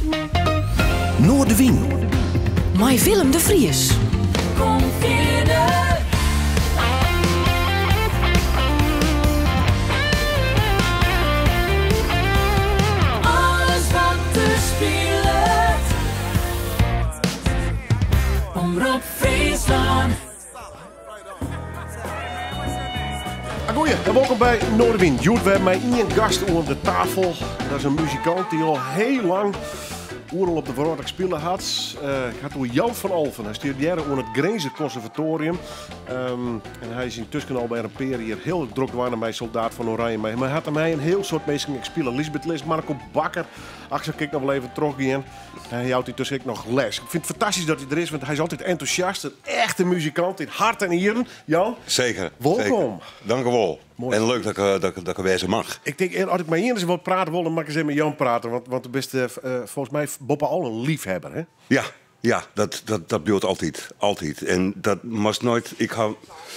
Noordwien. Mei Willem de Vries. Kom verder. Alles wat te spelen. Omroep Friesland. Goeie, en welkom bij Noordwien. Joet, we hebben mij één gast onder de tafel. Dat is een muzikant die al heel lang oerl op de verhoorlijk spelen had. Gaat door Jan van Alphen. Hij studeerde aan het Grenzer Conservatorium. En hij is intussen al bij een peer hier heel druk geworden bij Soldaat van Oranje. Maar hij had mij een heel soort mensen spelen. Lisbeth Lis, Marco Bakker. Axel, kijk nog wel even terug in. Hij houdt intussen ook nog les. Ik vind het fantastisch dat hij er is, want hij is altijd enthousiast. Een echte muzikant in hart en nieren. Jan? Zeker. Welkom. Zeker. Dank u wel. Mooi. En leuk dat ik er wezen mag. Ik denk, als ik maar hier eens wat praten wil, dan mag ik eens even met Jan praten. Want de beste, volgens mij, Boppe al een liefhebber, hè? Ja, dat bedoelt altijd. Altijd. En dat moest nooit... Ik hou...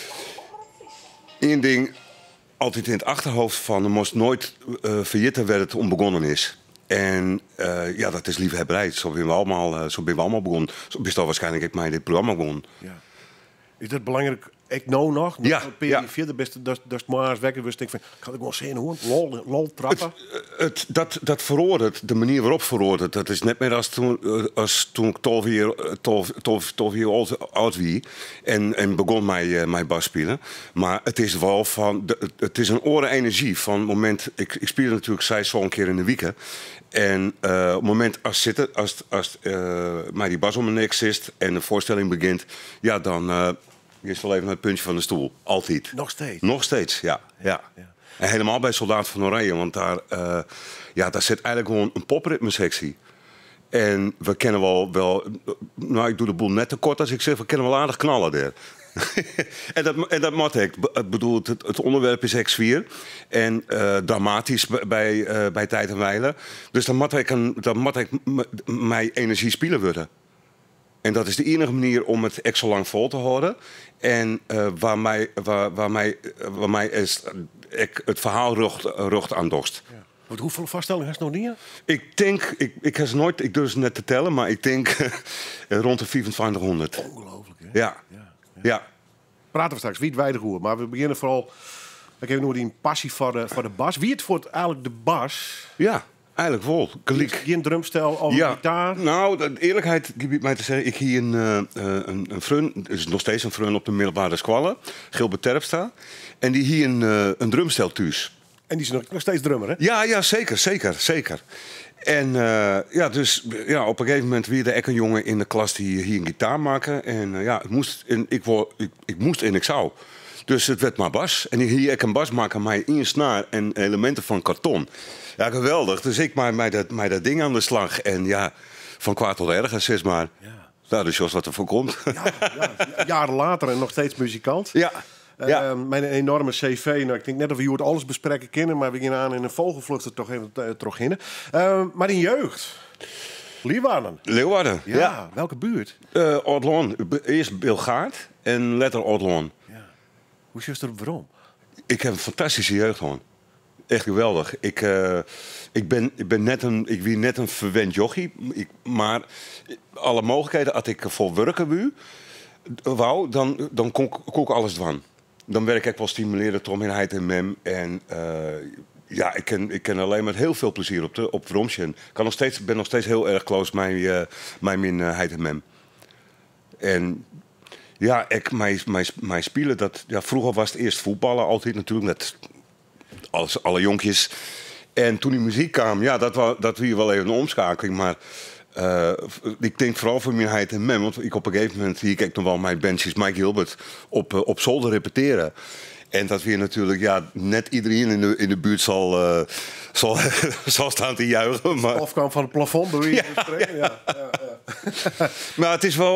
Eén ding altijd in het achterhoofd van... Er moest nooit vergeten waar het om begonnen is. En ja, dat is liefhebberij. Zo zijn we allemaal begonnen. Zo is dat waarschijnlijk ik mij dit programma begonnen. Ja. Is dat belangrijk? Ik nou nog? Ja, ja. De beste, dat is maar wekker. Dus ik van, kan ik wel zeggen hoor? Lol trappen. Dat veroordeelt, de manier waarop veroordeelt, dat is net meer als toen ik 12 jaar oud was en begon mijn bas spelen. Maar het is wel van, het is een oren energie van het moment, ik speel natuurlijk zij zo een keer in de week. En op het moment als mij die bas om mijn nek zit en de voorstelling begint, ja dan... Je wel even naar het puntje van de stoel. Altijd. Nog steeds? Nog steeds, ja. En helemaal bij Soldaat van Oranje. Want daar zit eigenlijk gewoon een popritme-sectie. En we kennen wel... Nou, ik doe de boel net te kort als ik zeg... We kennen wel aardig knallen daar. en dat moet ik. Ik bedoel, het onderwerp is X4. En dramatisch bij Tijd en Wijlen. Dus dan moet ik mijn energie spelen worden. En dat is de enige manier om het echt zo lang vol te houden. En waar mij is, het verhaal rucht aan dorst. Ja. Want hoeveel vaststellingen heb je nog niet? Ik denk, ik heb ze nooit, ik durf ze net te tellen, maar ik denk rond de 2500. Ongelooflijk, hè? Ja. Praten we straks, wie het weideroer. Maar we beginnen vooral... Ik heb nog die passie voor de bas. Wie het voor eigenlijk de bas? Ja. Eigenlijk wel. Geen drumstel of gitaar? Nou, de eerlijkheid gebied mij te zeggen. Ik hier een vriend, het is nog steeds een vriend op de middelbare school, Gilbert Terpstra. En die hier een drumstel thuis. En die is nog steeds drummer, hè? Ja, zeker. En op een gegeven moment weer een jongen in de klas die hier een gitaar maken. En ik moest en ik zou. Dus het werd maar bas. En hier ik een bas maken met één snaar en elementen van karton. Ja, geweldig. Dus ik mij dat ding aan de slag. En ja, van kwaad tot erger, zeg maar. Ja. Nou, dus Jos wat er voor komt. Ja, jaren later en nog steeds muzikant. Ja. Mijn enorme cv. Nou, ik denk net of we hier alles bespreken kunnen. Maar we gaan aan in een vogelvlucht er toch even terug in. Maar in jeugd. Leeuwarden. Ja. Welke buurt? Oudloon. Eerst Bilgaard en later Oudloon. Ja. Hoe is het er waarom? Ik heb een fantastische jeugd gewoon. Echt geweldig. Ik ben net een verwend jochie. Maar alle mogelijkheden, als ik voor werken wou, dan kon ik alles doen. Dan werk ik wel stimuleren, tromminheid en mem. En ik ken alleen met heel veel plezier op Vromsje. Ik ben nog steeds heel erg close met mijn heid en mem. En ja, mijn spelen, vroeger was het eerst voetballen, altijd natuurlijk, met alle jonkjes. En toen die muziek kwam, ja, dat was wel even een omschakeling. Maar ik denk vooral voor mijn heid en mem, want ik op een gegeven moment zie ik nog wel mijn bandjes Mike Gilbert op zolder repeteren. En dat weer natuurlijk, ja, net iedereen in de buurt zal staan te juichen. Maar... Of kwam van het plafond, door wie ja. Maar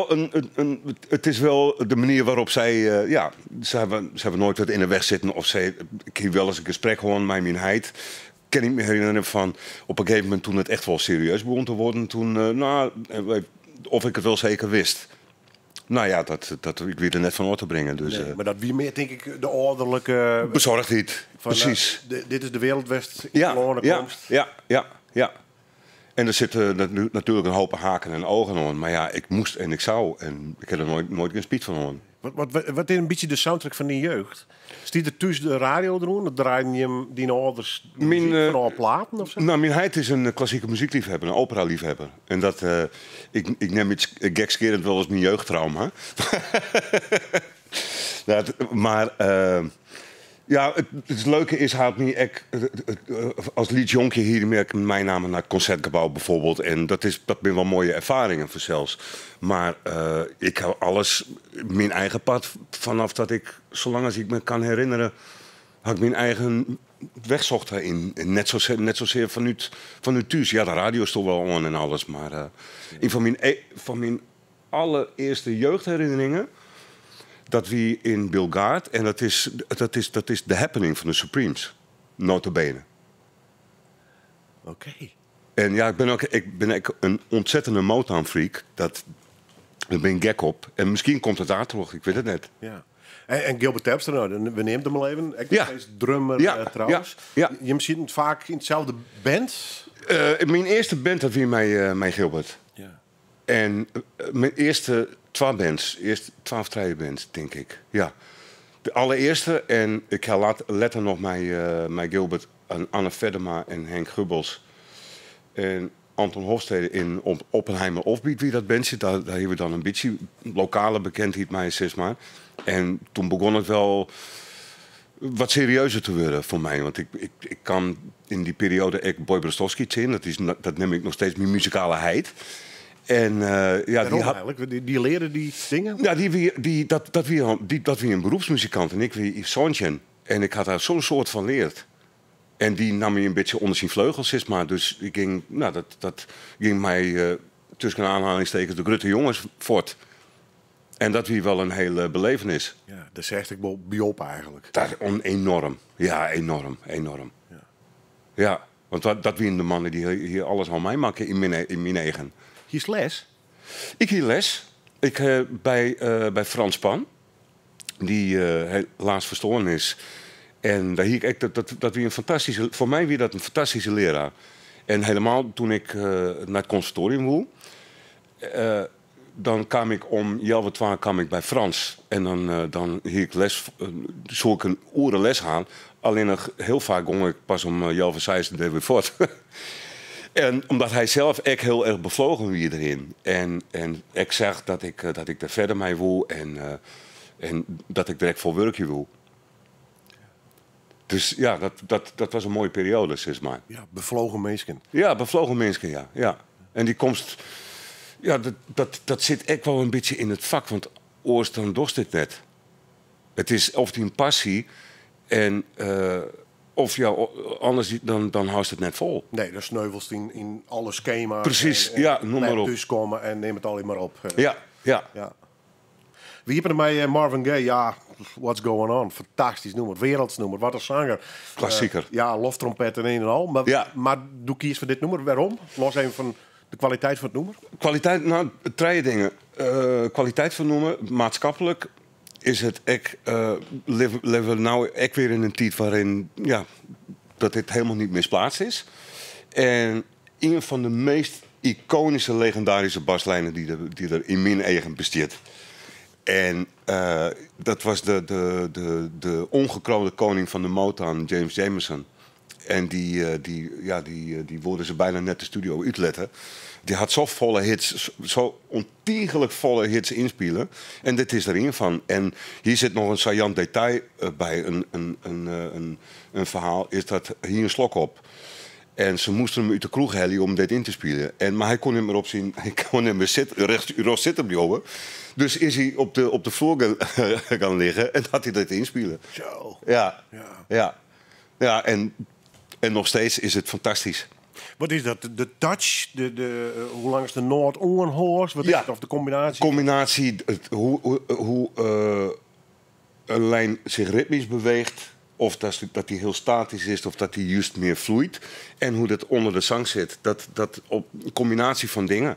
het is wel de manier waarop zij, ze hebben nooit wat in de weg zitten. Of ik heb wel eens een gesprek gewoon met mijn heid. Kan ik me herinneren van op een gegeven moment toen het echt wel serieus begon te worden. Toen, of ik het wel zeker wist. Nou ja, ik weet er net van orde te brengen. Dus, nee, maar dat wie meer, denk ik, de ordelijke... Bezorgdheid, precies. Dit is de wereldwest. Ja. En er zitten natuurlijk een hoop haken en ogen aan. Maar ja, ik moest en ik zou. En ik heb er nooit een spiet van aan. Wat is een beetje de soundtrack van die jeugd? Stiet er tussen de radio doen? Dat draaien je hem die ouders van al platen of zo? Nou, mijn heid is een klassieke muziekliefhebber, een opera-liefhebber. En dat, ik neem iets gekscherend wel als mijn jeugdtrauma. Maar ja, het leuke is, als liedjonkje hier merk ik mijn naam naar het Concertgebouw bijvoorbeeld. En dat ben wel mooie ervaringen voor zelfs. Maar ik hou alles, mijn eigen pad, vanaf dat ik, zolang als ik me kan herinneren, had ik mijn eigen weg zocht daarin. En net zozeer vanuit thuis. Ja, de radio stond wel on en alles. Maar een van mijn allereerste jeugdherinneringen, dat we in Bilgaard, en dat is The Happening van de Supremes, nota bene. Oké. En ja, ik ben ook een ontzettende Motown-freak. Daar ben ik gek op. En misschien komt het daar terug, ik weet het net. Ja. En Gilbert Terpstra, nou, we nemen hem al even. Ik Ja. is drummer trouwens. Ja. Je ziet het vaak in hetzelfde band. Mijn eerste band, dat was mijn Gilbert. Ja. En mijn eerste 12 bands, denk ik. Ja. De allereerste, en ik had later nog mijn Gilbert, Anne Veddema en Henk Gubbels. En Anton Hofstede in Oppenheimer Offbeat, wie dat band zit. Daar hebben we dan een beetje lokale bekendheid mij, zeg maar. En toen begon het wel wat serieuzer te worden voor mij. Want ik kan in die periode ook Boy Brostowski zien. Dat neem ik nog steeds mijn muzikale heid. En eigenlijk? Die leren die dingen? Ja, dat wie een beroepsmuzikant en ik wie Yves Sontjen. En ik had daar zo'n soort van leerd. En die nam me een beetje onder zijn vleugels, zeg maar. Dus ik ging, dat ging mij tussen aanhalingstekens de Grutte jongens voort. En dat wie wel een hele belevenis. Ja, dat zegt ik wel biop eigenlijk. Dat is enorm. Ja, enorm. Ja, want dat wie de mannen die hier alles aan mij maken in mijn eigen. Hier is les? Ik hier les. Bij Frans Pan. Die helaas verstoren is. En daar hier ik dat wie een fantastische, voor mij weer dat een fantastische leraar. En helemaal toen ik naar het conservatorium wil, dan kwam ik om 11:12 kwam ik bij Frans. En dan hier ik les, zou ik een uren les gaan. Alleen nog heel vaak ging ik pas om 11:06 weer voort. En omdat hij zelf echt heel erg bevlogen wie erin. En ik zeg dat ik er verder mee wil en dat ik direct voor werkje wil. Dus ja, dat was een mooie periode, zeg maar. Ja, bevlogen mensen. Ja, bevlogen mensen, ja. En die komst, ja, dat zit echt wel een beetje in het vak, want oors dan dorst dit net. Het is of die een passie en of ja, anders dan houdt het net vol. Nee, dan sneuvels in alle schema's. Precies, en ja, noem maar op. Dus komen en neem het alleen maar op. Ja. Wie hebben er mij Marvin Gaye? Ja, What's Going On? Fantastisch nummer, wereldsnummer, wat een zanger. Klassieker. Ja, loftrompet en een en al. Maar, Ja. maar doe kies voor dit nummer. Waarom? Los even van de kwaliteit van het nummer. Kwaliteit, nou, drie dingen. Kwaliteit van noemen, maatschappelijk is het leven we nou echt weer in een tijd waarin ja, dat dit helemaal niet misplaatst is. En een van de meest iconische, legendarische baslijnen die er in mijn eigen bestaat. En dat was de ongekroonde koning van de Motown, James Jamerson. En die wilden ze bijna net de studio uitletten. Die had zo volle hits, zo ontiegelijk volle hits inspelen. En dit is er een van. En hier zit nog een saillant detail bij. Een verhaal is dat hier een slok op. En ze moesten hem uit de kroeg hellen om dit in te spelen. Maar hij kon niet meer opzien. Hij kon niet meer rechts zitten blijven. Dus is hij op de vloer gaan liggen en had hij dit inspelen. Zo. Ja, en nog steeds is het fantastisch. Wat is dat? De touch? Hoe lang is de Noord-Oenhoorst? Wat is Ja. het? Of de combinatie? Combinatie, hoe een lijn zich ritmisch beweegt. Of dat die heel statisch is, of dat die juist meer vloeit. En hoe dat onder de zang zit. Dat op een combinatie van dingen.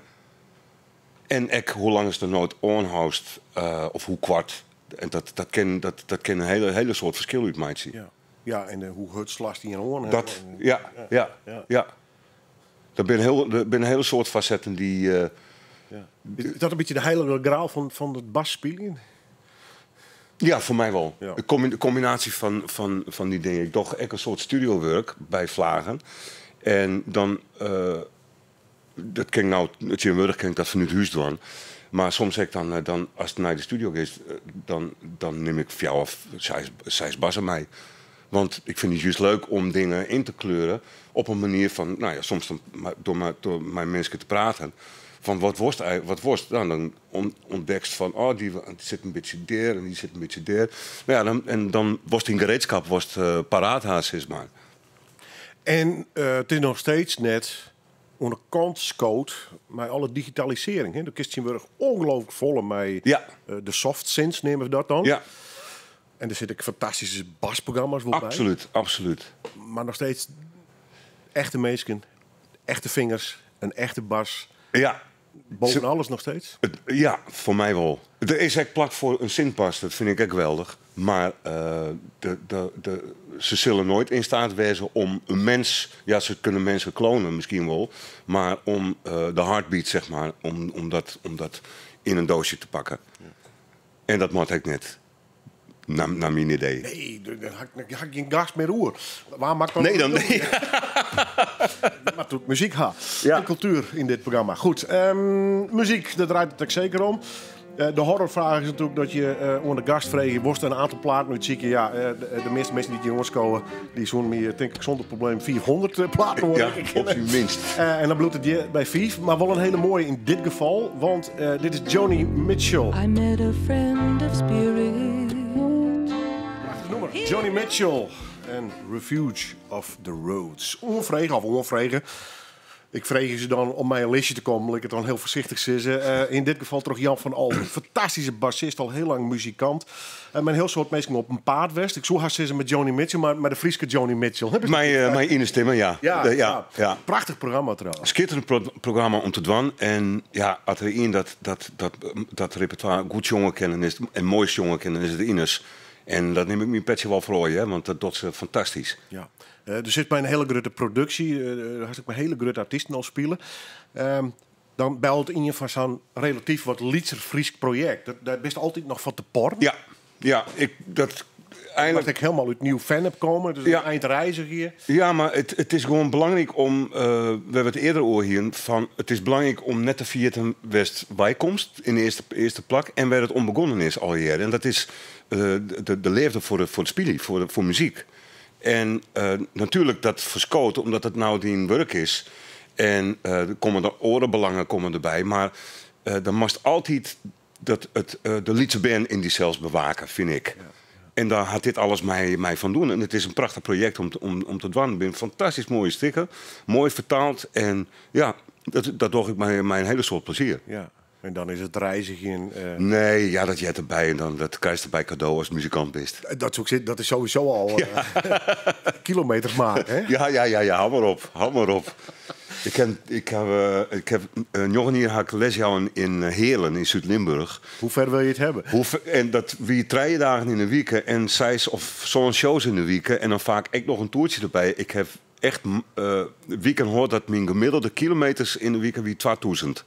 En hoe lang is de noot onhoust, of hoe kwart. En dat kan een hele soort verschil uitmaken. Ja, en hoe hutslast die in oren Ja. Er zijn een hele soort facetten die... Is dat een beetje de heilige graal van het basspelen? Ja, voor mij wel. Ja. De combinatie van die dingen. Ik doe echt een soort studiowerk bij Vlagen. En dan... dat ken ik nou... Het Jimwurg ken ik dat vanuit huis doen. Maar soms zeg ik dan als het naar de studio is... Dan neem ik voor jou of zij bassen mij. Want ik vind het juist leuk om dingen in te kleuren... op een manier van... Nou ja, soms door mijn mensen te praten... Van wat worst? Nou, dan ontdekst van, oh, die zit een beetje der en die zit een beetje der. Nou ja, dan was die gereedschap paraat, zeg maar. En het is nog steeds net aan de kant scoot met alle digitalisering. Hè? De Kistjenburg ongelooflijk vol met de soft synths, nemen we dat dan. Ja, En er zitten fantastische basprogramma's bij. absoluut. Maar nog steeds echte mensen, echte vingers, een echte bas. Ja. Boven alles nog steeds? Ja, voor mij wel. Er is echt plak voor een synthbas, dat vind ik echt geweldig. Maar ze zullen nooit in staat wezen om een mens... Ja, ze kunnen mensen klonen misschien wel. Maar om de heartbeat, zeg maar, om dat in een doosje te pakken. Ja. En dat moet ik net. Naar mijn idee. Nee, dan had ik geen gas meer roer. Waar maakt dan? Nee, dan nee. Maar doet muziek Ja. en cultuur in dit programma. Goed, muziek, daar draait het ook zeker om. De horrorvraag is natuurlijk dat je onder de gast vreeg, je worst een aantal platen uit zieken. Ja, de meeste mensen die jongens komen, die zo'n meer, denk ik, zonder probleem 400 platen hoor. Ja, op zijn minst. En dan bloedt het je bij 5, maar wel een hele mooie in dit geval, want dit is Joni Mitchell. I met a friend of spirit. Joni Mitchell en Refuge of the Roads. Onvregen. Ik vreeg ze dan om mij een listje te komen, omdat ik het dan heel voorzichtig zeggen. In dit geval toch Jan van Alden. Fantastische bassist, al heel lang muzikant. Mijn heel soort mensen op een paardwest. Ik zou haar zeggen met Joni Mitchell, maar de Frieske Joni Mitchell. Mijn ine stemmen, ja. Ja. Prachtig programma trouwens. Schitterend programma om te doen. En ja, als er in dat repertoire goed jongen kennen is en mooist jongen kennen is het Ines. En dat neem ik mijn petje wel voor je, want dat doet ze fantastisch. Ja. Er zit bij een hele grote productie, daar heb ik met hele grote artiesten al spelen. Dan belt in je van zo'n relatief wat liedser Fries project. Daar best altijd nog van te porren. Ja, Dat eigenlijk... ik helemaal uit nieuw fan heb komen. Dus Ja. een eindreiziger hier. Ja, maar het is gewoon belangrijk om... we hebben het eerder over hier van... Het is belangrijk om net te vieren West bijkomst in de eerste plak. En waar het onbegonnen is al jaren. En dat is de leefde voor het spelen, voor muziek. En natuurlijk dat verschoten, omdat het nou die werk is. En er komen de orenbelangen erbij. Maar dan moest altijd de liedse band in die zelfs bewaken, vind ik. Ja. En daar had dit alles mij van doen. En het is een prachtig project om te doen. Ik ben fantastisch mooie stikken. Mooi vertaald. En ja, dat doe ik mijn hele soort plezier. Ja. En dan is het reizigen. Nee, ja, dat je het erbij en dan dat krijg je erbij cadeau als muzikant bent. Dat is sowieso al kilometers maken. Hè? Ja, hou maar op. Ik heb nog hier had ik les jou in Heerlen in Zuid-Limburg. Hoe ver wil je het hebben? En dat wie 3 dagen in de week en 6 of zo'n shows in de week en dan vaak echt nog een toertje erbij. Ik heb echt weekend gehoord dat mijn gemiddelde kilometers in de week wie 2000.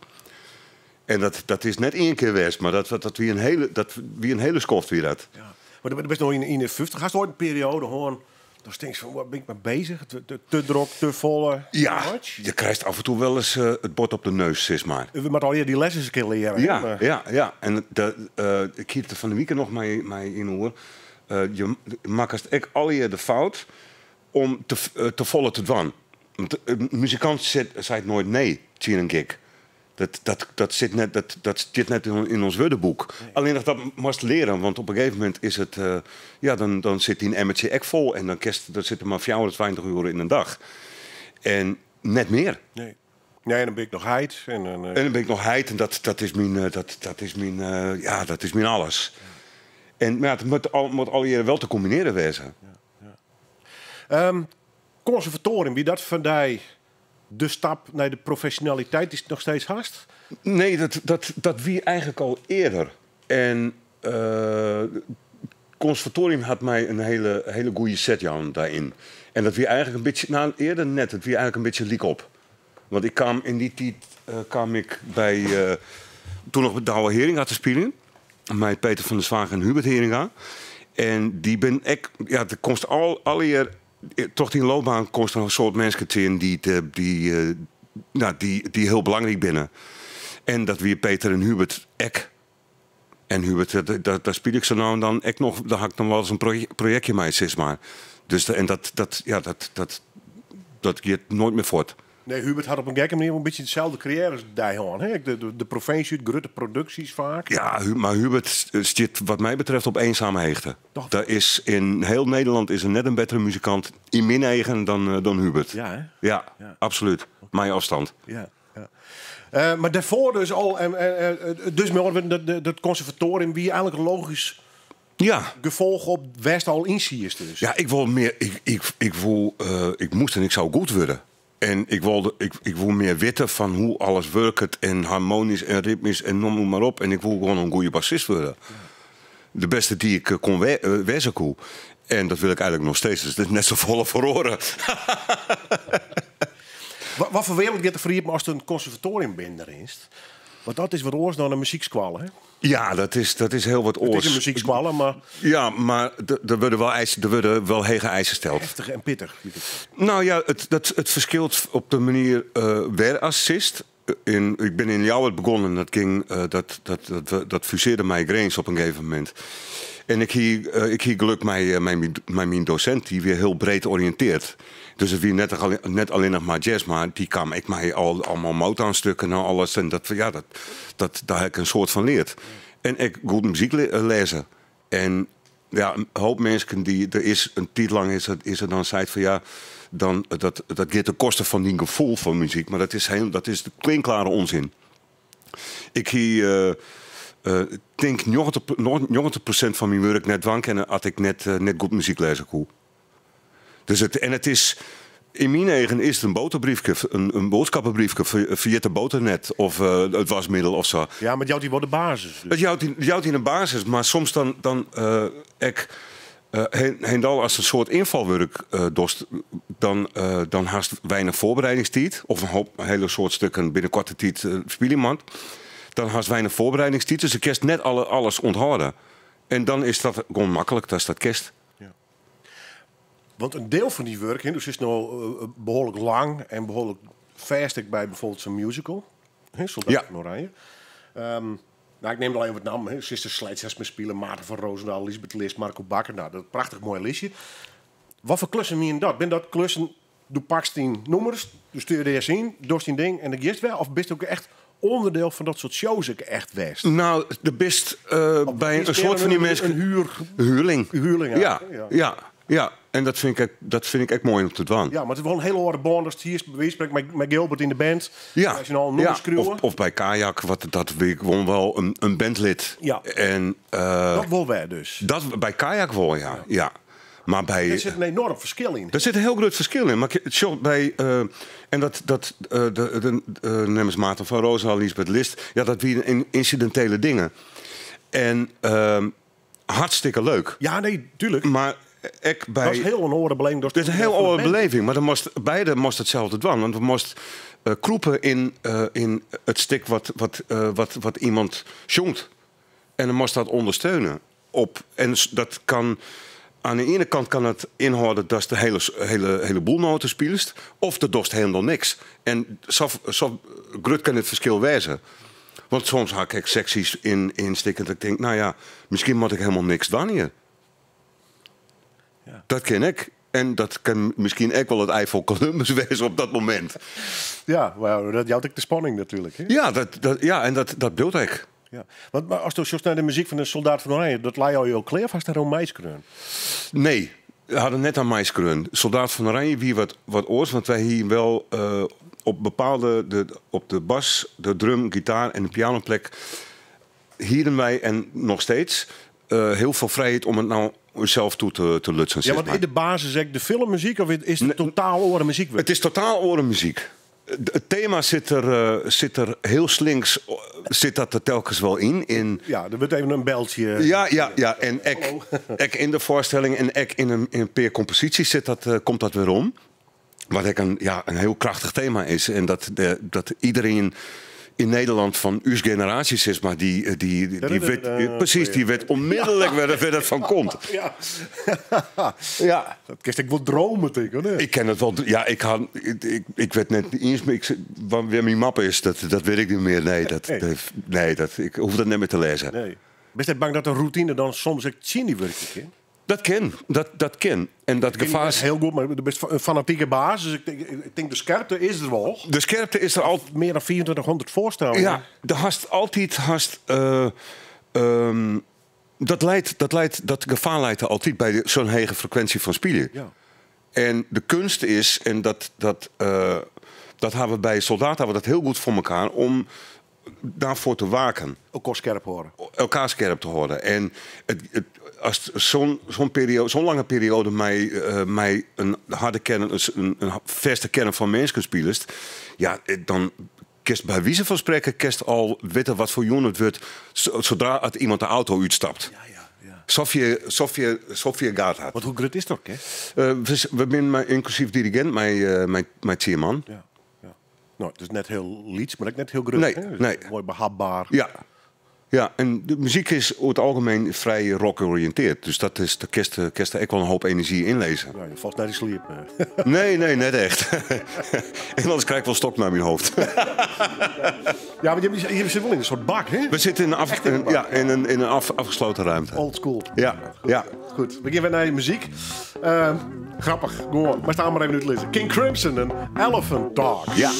En dat is net 1 keer west, maar dat wie een hele skoft weer dat. Ja. Maar er best nog in de 50. Ga je ooit een periode gewoon. Dan denk je van, waar ben ik mee bezig? Te druk, te volle. Ja, je krijgt af en toe wel eens het bord op de neus, zeg maar. We moeten al hier die lessen eens een keer leren. Ja. En ik hield er van de weekend nog mij in hoor. Je maakt echt al je de fout om te volle te doen. Want een muzikant zei het nooit nee, tegen een gig. Dat zit net in ons woordenboek. Nee. Alleen dat moest leren, want op een gegeven moment is het... dan zit die een emmertje ek vol en dan zitten maar 420 uur in een dag. En net meer. Nee, en dan ben ik nog heid. En dan ben ik nog heid en dat is mijn alles. Ja. En maar het moet al jaren wel te combineren wezen. Ja. Conservatorium, wie dat van die... De stap naar de professionaliteit is nog steeds haast? Nee, dat wie eigenlijk al eerder. En conservatorium had mij een hele goede set daarin. En dat wie eigenlijk een beetje, eerder net, het wie eigenlijk een beetje liek op. Want ik kwam in die tijd bij... toen nog met Douwe Heringa te spelen. Met Peter van der Zwaag en Hubert Heringa. En die ben ik... Ja, er komst alle jaar... Toch in loopbaan komst er een soort mensen in die heel belangrijk binnen. En dat weer Peter en Hubert ek. En Hubert, daar speel ik zo nou en dan ek nog. Daar had ik dan wel eens een projectje mee, zeg maar. Dus dat gaat nooit meer voort. Nee, Hubert had op een gekke manier een beetje dezelfde carrière als Dijhoorn. De provincie, grote producties vaak. Ja, maar Hubert zit wat mij betreft op eenzame heegte. Toch? In heel Nederland is er net een betere muzikant in mijn eigen dan Hubert. Ja, hè? Ja, absoluut. Mijn afstand. Ja. Maar daarvoor dus al... dus met dat conservatorium, wie eigenlijk een logisch... Ja. Gevolg op West al inziest dus. Ja, ik wil meer... Ik moest en ik zou goed worden. En ik wil meer weten van hoe alles werkt en harmonisch en ritmisch en noem maar op. En ik wil gewoon een goede bassist worden. Ja. De beste die ik kon wezen kon. En dat wil ik eigenlijk nog steeds. Dus het is net zo volle voor oren. Wat voor wereld gaat er voor je als er een conservatorium binnen is? Want dat is wat oors dan een muziekskwal, hè? Ja, dat is heel wat oors. Het is een muziekskwal, maar... Ja, maar er worden wel hege eisen gesteld. Heftig en pittig. Nou ja, het verschilt op de manier waar assist. Ik ben in Ljouwert begonnen. Dat ging, dat fuseerde migraines op een gegeven moment. En ik hier geluk mijn docent, die weer heel breed oriënteert. Dus het weer net alleen nog maar jazz, maar die kwam ik mij allemaal Motown-stukken en alles. En daar heb ik een soort van leerd. En ik goed muziek lezen. En ja, een hoop mensen er is een tijd lang is er dan zei van ja, dan dat gaat ten koste van die gevoel van muziek, maar dat is de klinkklare onzin. Ik hier denk 90% van mijn werk net dwang en had ik net goed muziek lezen kon. Dus het is in mijn eigen is het een boterbriefje, een boodschappenbriefje via de boternet of het wasmiddel of zo. Ja, maar die wordt de basis. Dus. Het jouwt in de basis, maar soms dan als een soort invalwerk dost, dan haast weinig voorbereidingstijd of een hele soort stukken binnen korte tijd speel iemand. Dan haast weinig voorbereidingstijd, dus ik kerst net alles onthouden. En dan is dat gewoon makkelijk, dat is dat kerst. Want een deel van die werk, dus is nou behoorlijk lang en behoorlijk vast bij bijvoorbeeld zo'n musical. Soldaat van Oranje. Ik neem er alleen wat namen. Sister Sledge has me spelen, Maarten van Roosendaal, Elisabeth List, Marco Bakker. Nou, dat is een prachtig mooi listje. Wat voor klussen meer in dat? Ben dat klussen, doe pakst in nummers, dus stuur je eerst in, dorst in ding en dan gist wel? Of bist ook echt onderdeel van dat soort shows ik echt west? Nou, de best bij een soort van die mensen... Een huurling. Ja. En dat vind ik echt mooi om te doen. Ja, maar het is wel een hele hoorde band. Als het hier is met Gilbert in de band. Ja, als je nou een nummer of bij Kajak, dat weet ik gewoon wel een bandlid. Ja. En, dat wil wij dus. Dat bij Kajak wel, ja. Maar bij, er zit een enorm verschil in. Er zit een heel groot verschil in. Maar bij, en neem eens Maarten van Roosendaal, Elisabeth List. Ja, dat wie incidentele dingen. En hartstikke leuk. Ja, nee, tuurlijk. Maar dat is heel een andere beleving. Dat is een heel andere beleving, maar beide moest hetzelfde doen. Want we moesten kroepen in het stuk wat iemand zongt. En dan moest dat ondersteunen. En dat kan... Aan de ene kant kan het inhouden dat de hele boel noten speelst. Of de dorst helemaal niks. En zo groot kan het verschil wijzen. Want soms haak ik secties in stikken dat ik denk, nou ja, misschien moet ik helemaal niks doen hier. Ja. Dat ken ik. En dat kan misschien ook wel het Eiffel Columbus wezen op dat moment. Ja, maar dat jouwt ik de spanning natuurlijk. Hè? Ja, en dat bedoel ik. Ja. Want maar als je naar de muziek van een Soldaat van Oranje, dat laat jou heel klaar vast daar een meiskrun? Nee, we hadden net aan meiskrun. Soldaat van Oranje, wie wat oors, want wij hier wel op bepaalde, op de bas, de drum, gitaar en de pianoplek, hielden wij en nog steeds heel veel vrijheid om het nou zelf toe te lutsen. Ja, want in de basis is de filmmuziek of is het totaal oren muziek? Het is totaal oren muziek. Het thema zit er heel slinks, zit dat er telkens wel in. Ja, er wordt even een beltje. Ja. En ek in de voorstelling en ek in een per compositie komt dat weer om. Wat ik een heel krachtig thema is. En dat iedereen in Nederland van uw generatie, zeg maar, die werd onmiddellijk waar het van komt. Ja. Ja. Dat kist ik wel dromen tegen, hè? Ik ken het wel. Ja, ik weet net niet eens meer. Waar mijn map is, dat weet ik niet meer. Nee, ik hoef dat net meer te lezen. Nee. Ben je bang dat de routine dan soms echt chini werkt? Dat ken. En dat gevaar is heel goed, maar je bent een fanatieke baas. Dus ik denk de scherpte is er wel. De scherpte is er altijd. Meer dan 2400 voorstellen. Ja, de hast altijd. Dat gevaar leidt er altijd bij zo'n hoge frequentie van spelen. Ja. En de kunst is, en dat hebben we bij soldaten hebben we dat heel goed voor elkaar, om daarvoor te waken. Elkaar scherp horen. Elkaar scherp te horen. En als zo'n lange periode mij een harde kern, een vaste kern van mensen spelen, ja, dan kerst bij wie ze van spreken, kerst al weten wat voor jongen het wordt, zodra iemand de auto uitstapt. Ja. Sofie gaat had. Want hoe groot is dat, hè? We zijn inclusief dirigent, mijn tierman. Ja. Nou, het is net heel lieds, maar ook net heel groot. Nee, hè? Dus nee. Mooi behapbaar. Ja, en de muziek is over het algemeen vrij rock-oriënteerd. Dus dat is de kerst er echt wel een hoop energie inlezen. Ja, je valt naar die sleep. Nee, net echt. En anders krijg ik wel stok naar mijn hoofd. Ja, maar je zit wel in een soort bak, hè? We zitten in een afgesloten ruimte. Old school. Ja. Goed, we beginnen naar je muziek. Grappig, gewoon. Maar staan maar even uit te lezen. King Crimson en Elephant Dog. Ja.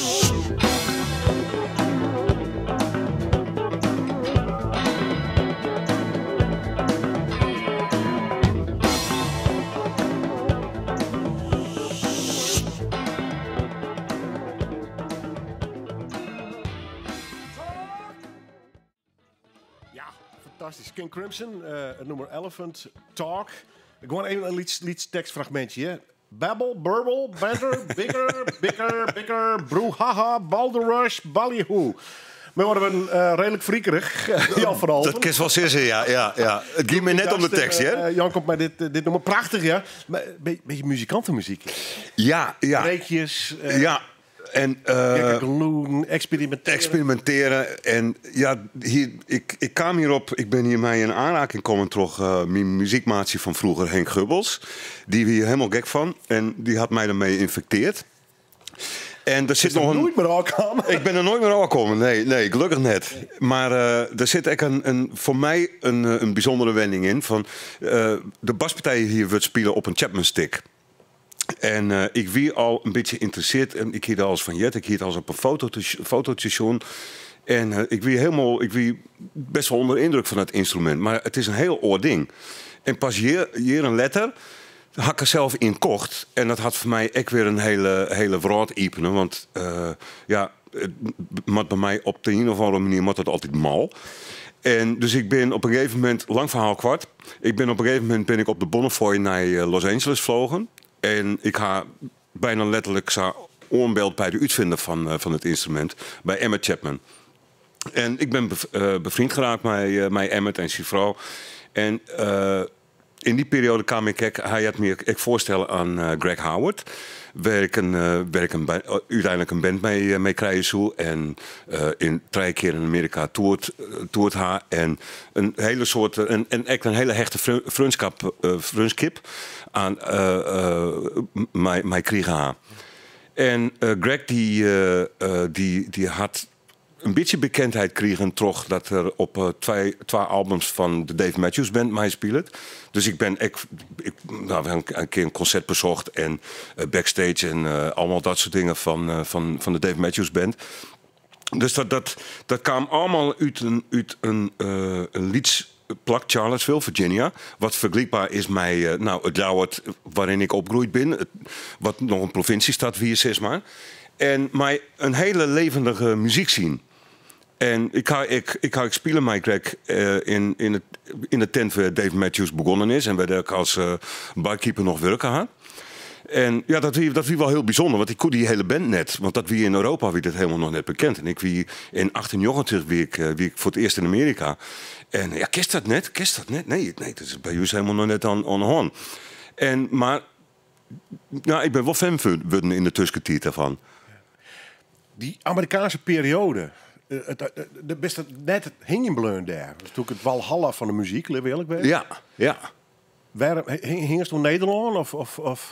Fantastisch. King Crimson, het nummer Elephant Talk. Gewoon even een tekstfragmentje. Hè? Babbel, burble, banter, bikker, broehaha, balderrush, ballyhoo. We worden redelijk friekerig, Jan van Alphen. Dat kist wel sissen, ja. Het ging me net om de tekst, hè? Jan komt mij dit nummer prachtig, ja. Maar beetje muzikantenmuziek. Ja. Breekjes. Ja. En experimenteren. En ja, ik kwam hierop. Ik ben hiermee in aanraking gekomen toch mijn muziekmaatje van vroeger, Henk Gubbels. Die hier helemaal gek van. En die had mij ermee geïnfecteerd. En er zit nog een. Nooit meer aankomen. Ik ben er nooit meer aangekomen. Nee, gelukkig net. Maar er zit echt voor mij een bijzondere wending in. Van de baspartij hier wordt spelen op een Chapman stick. En ik wie al een beetje geïnteresseerd. En ik hier al eens van Jet. Ik hier al eens op een fotostation. En ik wie best wel onder de indruk van het instrument. Maar het is een heel oor ding. En pas hier een letter had ik er zelf in kocht. En dat had voor mij echt weer een hele wraad iepen. Want het bij mij op de een of andere manier moet het altijd mal. En dus ik ben op een gegeven moment, lang verhaal kwart. Op een gegeven moment ben ik op de Bonnefoy naar Los Angeles vlogen. En ik ga bijna letterlijk zo onbeeld bij de uitvinder van het instrument, bij Emmett Chapman. En ik ben bevriend geraakt met Emmett en zijn vrouw. En in die periode kwam hij had me voorstellen aan Greg Howard. Waar ik uiteindelijk een band mee krijgen zou. En in 3 keer in Amerika toert haar. En een hele soort, en echt een hele hechte vriendskap aan mij kregen haar. En Greg die had een beetje bekendheid kregen toch dat er op 2 albums van de Dave Matthews Band mij speelt. Dus we hebben een keer een concert bezocht en backstage en allemaal dat soort dingen van de Dave Matthews Band. Dus dat kwam allemaal uit een liedplak Charlottesville, Virginia. Wat vergelijkbaar is met het Ljouwert waarin ik opgegroeid ben. Wat nog een provinciestad wie is maar. En maar een hele levendige muziek zien. En ik ga spelen met Greg in de tent waar Dave Matthews begonnen is. En waar ik als barkeeper nog werken had. En ja, dat was wel heel bijzonder. Want ik kon die hele band net. Want dat wie in Europa wie dit helemaal nog net bekend. En ik wie in 1890 wie ik voor het eerst in Amerika. En ja, kist dat net? Nee, dat is bij jullie helemaal nog net aan de hand. Maar Nou, ik ben wel fan geworden in de tussentijd daarvan. Die Amerikaanse periode. De beste net hing in bleun daar. Dat is natuurlijk het walhalla van de muziek, laten we eerlijk zijn. Ja, ja. Hing het toen Nederland? Of?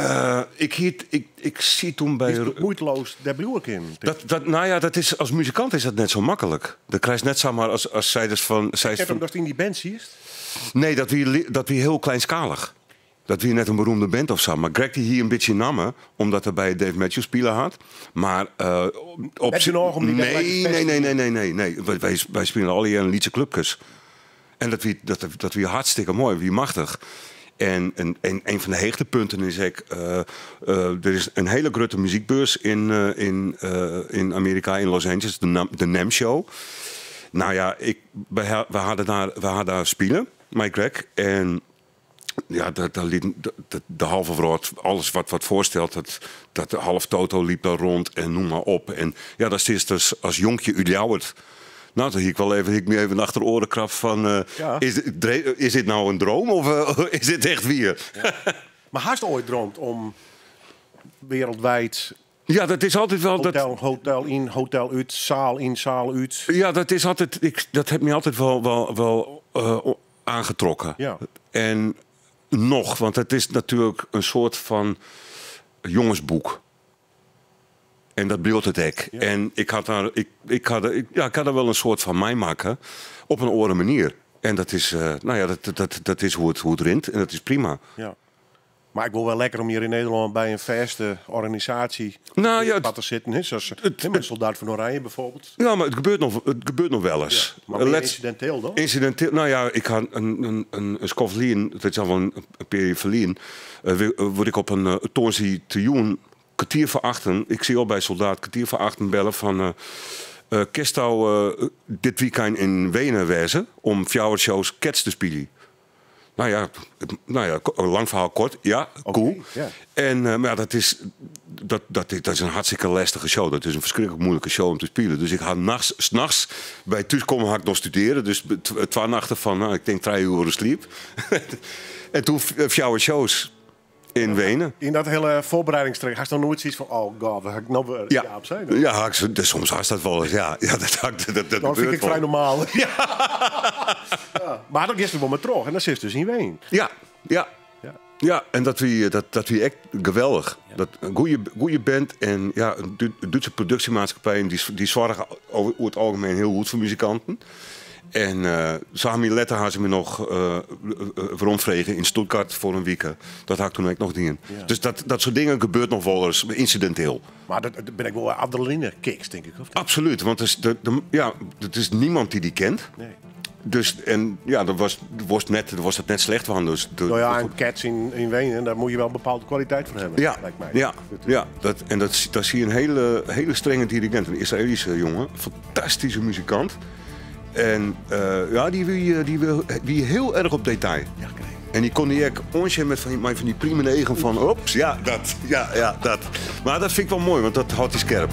Ik zie toen bij... Is het moeiteloos daar bedoel ik in? Nou ja, dat is, als muzikant is dat net zo makkelijk. Dan krijg je net zomaar als zij dus van... Ik heb hem dat in die band ziet. Nee, dat wie heel kleinschalig. Dat wie net een beroemde band of zo. Maar Greg die hier een beetje namen, omdat hij bij Dave Matthews spelen had. Maar Heb je nog om die Nee. Wij spelen al hier een Liedse clubjes. En dat wie hartstikke mooi, wie machtig. En een van de heegtepunten is er is een hele grote muziekbeurs in Amerika, in Los Angeles, de NAMM Show. Nou ja, we hadden daar spelen, Mike Greg. En ja, de halve woord, alles wat voorstelt, dat de half Toto liep daar rond en noem maar op. En ja, dat is dus als jonkje Uljouwert. Nou, dan ik me even achter de oren krap van... Is dit nou een droom of is dit echt weer? Ja. Maar hast je ooit droomd om wereldwijd... Ja, dat is altijd wel... Hotel in, hotel uit, zaal in, zaal uit. Ja, dat is altijd... Dat heeft me altijd wel aangetrokken. Ja. En nog, want het is natuurlijk een soort van jongensboek. En dat bedoelt het ook. Ja. En ik had daar wel een soort van mij maken. Op een andere manier. En dat is, dat is hoe het rint. En dat is prima. Ja. Maar ik wil wel lekker om hier in Nederland bij een vaste organisatie te zitten. Hè? Zoals met Soldaat van Oranje bijvoorbeeld. Ja, maar het gebeurt nog wel eens. Ja, maar incidenteel dan? Incidenteel, nou ja, ik had een Skoflien, dat is al een periode verlien. Word ik op een toonzie te joen. Kwartier voor 8. Ik zie al bij Soldaat kwartier voor 8 bellen van... Kerstouw dit weekend in Wenen wezen om shows Cats te spelen. Nou ja, lang verhaal kort. Ja, cool. Okay, yeah. En maar ja, dat is een hartstikke lastige show. Dat is een verschrikkelijk moeilijke show om te spelen. Dus ik ga 's nachts bij thuiskomen ga ik nog studeren. Dus 2 nachten van, ik denk 3 uur sliep. En toen shows in Wenen. In dat hele voorbereidingstraject had je nog nooit zoiets van... Oh god, waar ga ik nou weer op zijn? Ja, soms haast dat wel eens. Ja, dat vind ik vrij normaal. Ja. Ja. Maar dan is er wel met terug. En dat zit dus in Wenen. Ja, en dat wie echt geweldig. Ja. Dat een goede band en ja, een Duitse productiemaatschappij... die zorgen over het algemeen heel goed voor muzikanten. En samen letter hadden ze me nog rondvregen in Stuttgart voor een week. Dat had ik toen ook nog niet in. Ja. Dus dat soort dingen gebeurt nog wel eens incidenteel. Maar dat ben ik wel adrenaline kicks, denk ik. Of niet? Absoluut, want er is niemand die kent. Nee. Dus, en ja, dat was het net slecht van. Dus, en Cats in Wenen, daar moet je wel een bepaalde kwaliteit van hebben, lijkt mij. Ja, dat zie je een hele strenge dirigent. Een Israëlische jongen, fantastische muzikant. En die heel erg op detail. Ja, kijk. En die kon die ook onsje met van die prima negen van... Ops, dat. Maar dat vind ik wel mooi, want dat houdt hij scherp.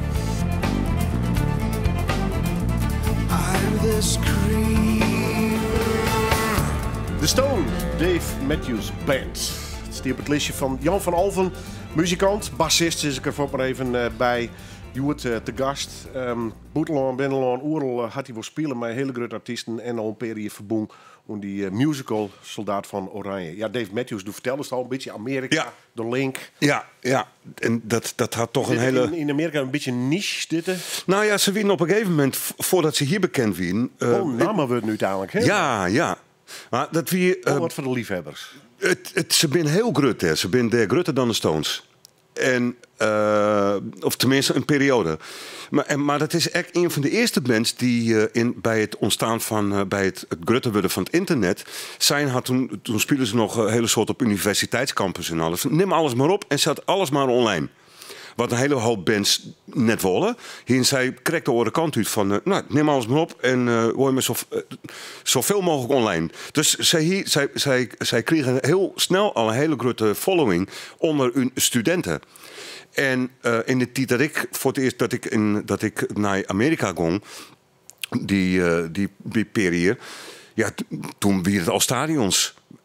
The Stone, Dave Matthews Band. Het is die op het listje van Jan van Alphen, muzikant, bassist is ik er voor maar even bij. Joert te gast. Boetelaan, Binnenlaan, Oerl had hij voor spelen met hele grote artiesten en al een periode verboen om die musical Soldaat van Oranje. Ja, Dave Matthews, du vertelde het al een beetje Amerika, de link. Ja, en dat had toch een hele... In Amerika een beetje niche, dit? Nou ja, ze winnen op een gegeven moment, voordat ze hier bekend winnen... namen we het nu uiteindelijk, hè? Ja. Maar dat wat voor de liefhebbers. Ze zijn heel grut, hè. Ze zijn grutter dan de Stones. En, of tenminste een periode. Maar dat is echt een van de eerste bands die bij het ontstaan van... bij het grutter worden van het internet... Toen speelden ze nog een hele soort op universiteitscampus en alles. Neem alles maar op en zet alles maar online. Wat een hele hoop bands net willen. Hier zij kreeg de andere kant uit van... neem alles maar op en hoor me zoveel mogelijk online. Dus zij kregen heel snel al een hele grote following onder hun studenten. En in de tijd dat ik voor het eerst dat ik naar Amerika ging... die periode... Ja, toen werden het al stadions.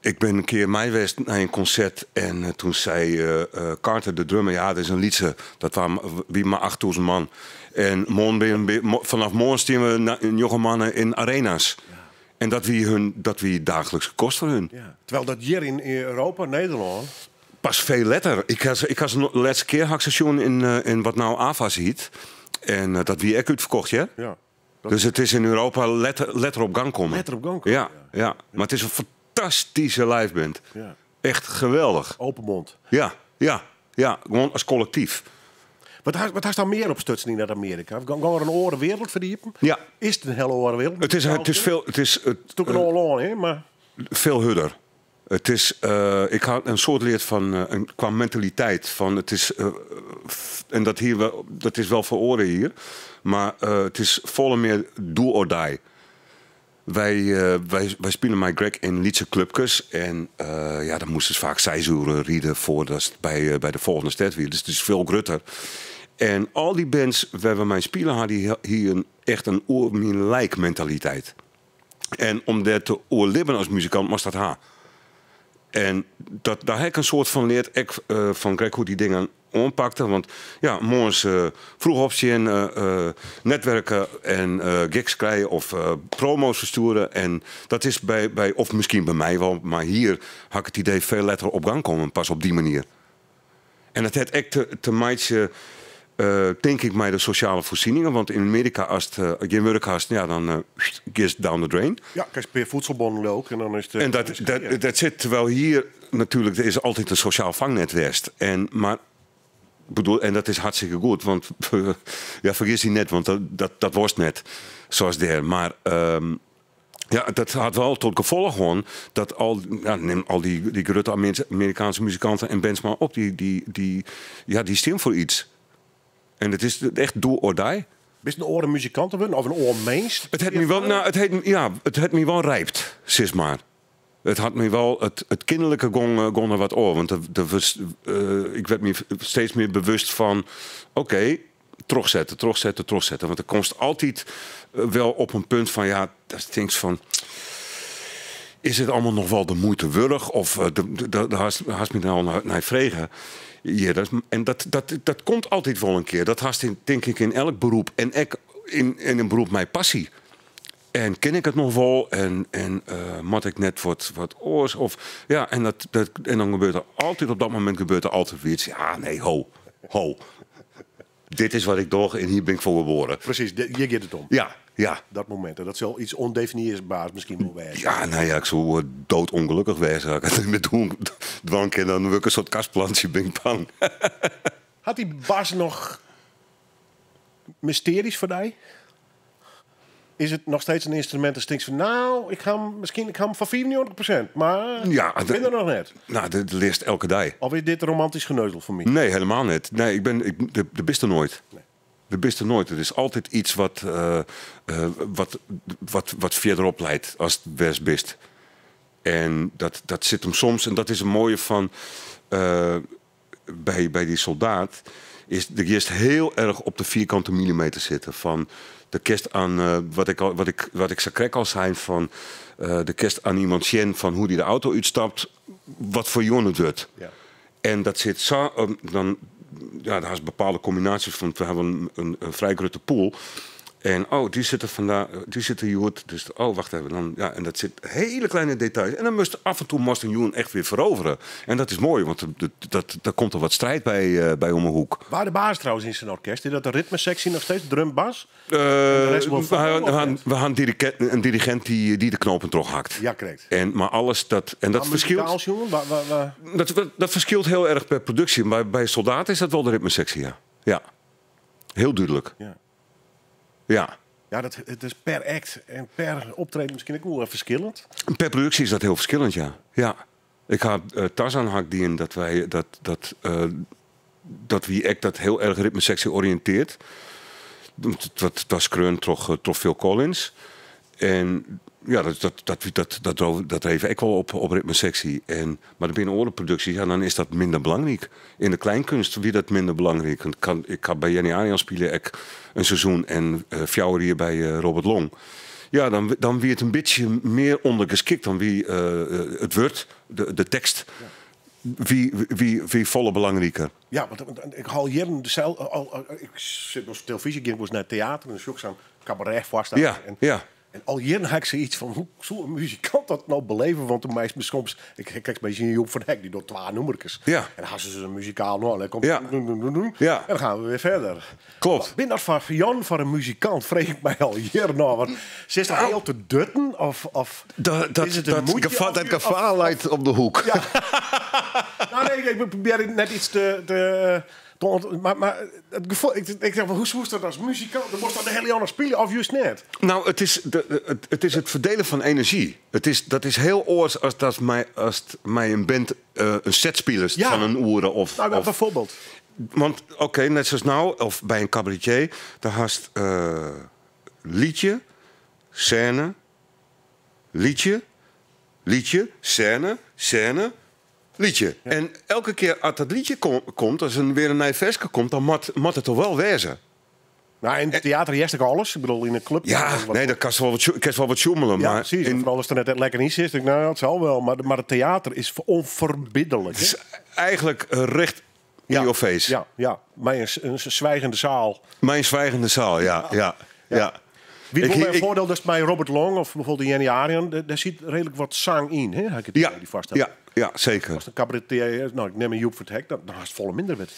Ik ben een keer mei geweest naar een concert en toen zei Carter, de drummer, ja, dat is een liedje. Dat waren wie maar 8000 man. En vanaf morgen stien we een jonge mannen in arena's. Ja. En dat wie dagelijkse kost voor hun. Ja. Terwijl dat hier in Europa, Nederland... Pas veel letter. Ik had de laatste keer station in wat nou AVA's heet. En dat wie ik uitverkocht, ja? Ja. Dus het is in Europa letter op gang komen. Letter op gang komen, ja. Maar het is een fantastische liveband. Ja. Echt geweldig. Open mond. Ja. Gewoon als collectief. Wat haast dan meer op stutsen in Amerika? Gaan we een oren wereld verdiepen? Ja. Is het een hele oren wereld? Het is veel... Het is ook een oorlog, hè? Maar... Veel hudder. Het is... ik had een soort leerd van... qua mentaliteit. Van het is... en dat is wel voor oren hier. Maar het is volle meer do or die. Wij spelen met Greg in Lietse clubjes. En dan moesten ze vaak seizoenen rieden voordat bij de volgende stad weer. Dus het is veel grutter. En al die bands waar we mee spelen hadden hier echt een oorlijk mentaliteit. En om dat te oorlibben als muzikant moest dat ha. En daar heb ik een soort van leerd van Greg hoe die dingen aanpakte. Want ja, morgens vroeg opzien, netwerken en gigs krijgen of promo's versturen. En dat is bij, of misschien bij mij wel, maar hier had ik het idee veel letter op gang komen, pas op die manier. En dat heeft echt te maken, denk ik, met de sociale voorzieningen. Want in Amerika, als je geen werk hebt, ja, dan is down the drain. Ja, krijg je per voedselbon ook en dan is het... En dat zit, terwijl hier natuurlijk, er is altijd een sociaal vangnet geweest. Maar dat is hartstikke goed, want ja, vergis die net, want dat was net zoals daar. Maar dat had wel tot gevolg gewoon dat neem al die grote Amerikaanse muzikanten en bands maar op, die staan voor iets. En het is echt do or die. Bist een oren muzikant of een oormeest? Het heeft me wel rijpt, zeg maar. Het had me wel het kinderlijke gong er wat over. Want ik werd me steeds meer bewust van... Oké, terugzetten. Want er komt altijd wel op een punt van... Ja, dat denkt van... Is het allemaal nog wel de moeite waard? Of daar haast me nou naar vregen. Ja, dat komt altijd wel een keer. Dat haast denk ik in elk beroep. En ik in een beroep mijn passie. En ken ik het nog wel? En moet ik net wat oors? Of, ja, en dan gebeurt er altijd, op dat moment gebeurt er altijd weer iets. Ja, nee, ho. Dit is wat ik doe en hier ben ik voor geboren. Precies, je gaat het om. Ja. Dat moment. En dat zal iets ondefinieerbaars misschien wel wezen. Ja, nou ja, ik zou doodongelukkig wezen. Als ik het niet doen, dwank en dan wil ik een soort kastplantje, ben ik bang. Had die Bas nog mysteries voor jou? Is het nog steeds een instrument dat stinkt van... Nou, ik ga hem van 94%. Maar ja, ik ben er nog net. Nou, dat leest elke dag. Of is dit romantisch geneuzel voor mij? Nee, helemaal niet. Nee, de bist er nooit. Nee. De bist er nooit. Het is altijd iets wat verderop leidt als het best bist. En dat zit hem soms... En dat is een mooie van... bij die soldaat... is de eerst heel erg op de vierkante millimeter zitten. Van de kerst aan... wat ik zo krek al zijn van... de kerst aan iemand zien van hoe die de auto uitstapt... wat voor jongen het wordt. Ja. En dat zit zo... Ja, daar is bepaalde combinaties van. We hebben een vrij grote pool. En die zitten hier goed. Dus wacht even. Dan, ja, en dat zit hele kleine details. En dan moest af en toe een jongen echt weer veroveren. En dat is mooi, want daar komt er wat strijd bij om een hoek. Waar de baas trouwens in zijn orkest? Is dat de ritmesectie nog steeds? Drum, bas? We gaan een dirigent die de knopen toch hakt. Ja, correct. Maar alles dat... En dat verschilt... Dat verschilt heel erg per productie. Maar bij soldaten is dat wel de ritmesectie, ja. Heel duidelijk. Ja. Ja, het is per act en per optreden misschien ook wel verschillend. Per productie is dat heel verschillend, ja. Ik had Tarzan hak die in dat wij dat wie echt dat heel erg ritmesectie oriënteert. Dat skreun toch veel Collins. En ja, dat even ik wel op ritmesectie. Maar de binnenorenproductie, ja, dan is dat minder belangrijk. In de kleinkunst wie dat minder belangrijk. Ik had bij Jenny Arians spelen een seizoen en fjouwer hier bij Robert Long. Ja, dan wie het een beetje meer ondergeschikt dan wie het wordt, de tekst. Ja. Wie volle belangrijker. Ja, want ik haal hier ik zit op televisie, ik was naar theater en zoek zo'n cabaret vast. Ja, ja. En al jaren had ik zoiets van, hoe zou een muzikant dat nou beleven? Want toen meisje soms, ik kijk een beetje Joep van Hek, die door 12 nummertjes. Ja. En dan gaan ze een muzikaal nou, en dan komt Ja. Ja. en dan gaan we weer verder. Klopt. Ben dat van Jan, van een muzikant, vreeg ik mij al jaren nou. Want ze is dat heel te dutten? Of is het een moedje? Dat gevaar lijkt op de hoek. Ja. Nou nee, ik probeer net iets maar het gevoel, ik zeg, hoe is dat als muzikant? Dan moest dat de hele jaar spelen of juist net? Nou, het is het verdelen van energie. Dat is heel oors als mij een band een set spelers van een uren of... Nou, bijvoorbeeld. Want oké, net zoals nou, of bij een cabaretier, daar haast liedje, scène, liedje, scène, liedje. Ja. En elke keer als dat liedje komt, als er weer een nieuw versje komt, dan moet het er wel wezen. Nou, in het theater eerst ik alles. Ik bedoel, in een club... Ja, nee, dat kan wel wat joemelen. Ja, maar precies. En vooral als er net lekker in zit, denk ik, nou, dat zal wel. Maar het theater is onverbiddelijk. Het is eigenlijk recht in your face. Ja. Mij een zwijgende zaal. Mijn zwijgende zaal, ja. Wie vond mijn voordeel dat is bij Robert Long of bijvoorbeeld Jenny Arian, daar zit redelijk wat zang in, hè? Die vaststellen. Ja, zeker. Als een cabaretier, nou, ik neem een Joep van het Hek, dan is het volle minder met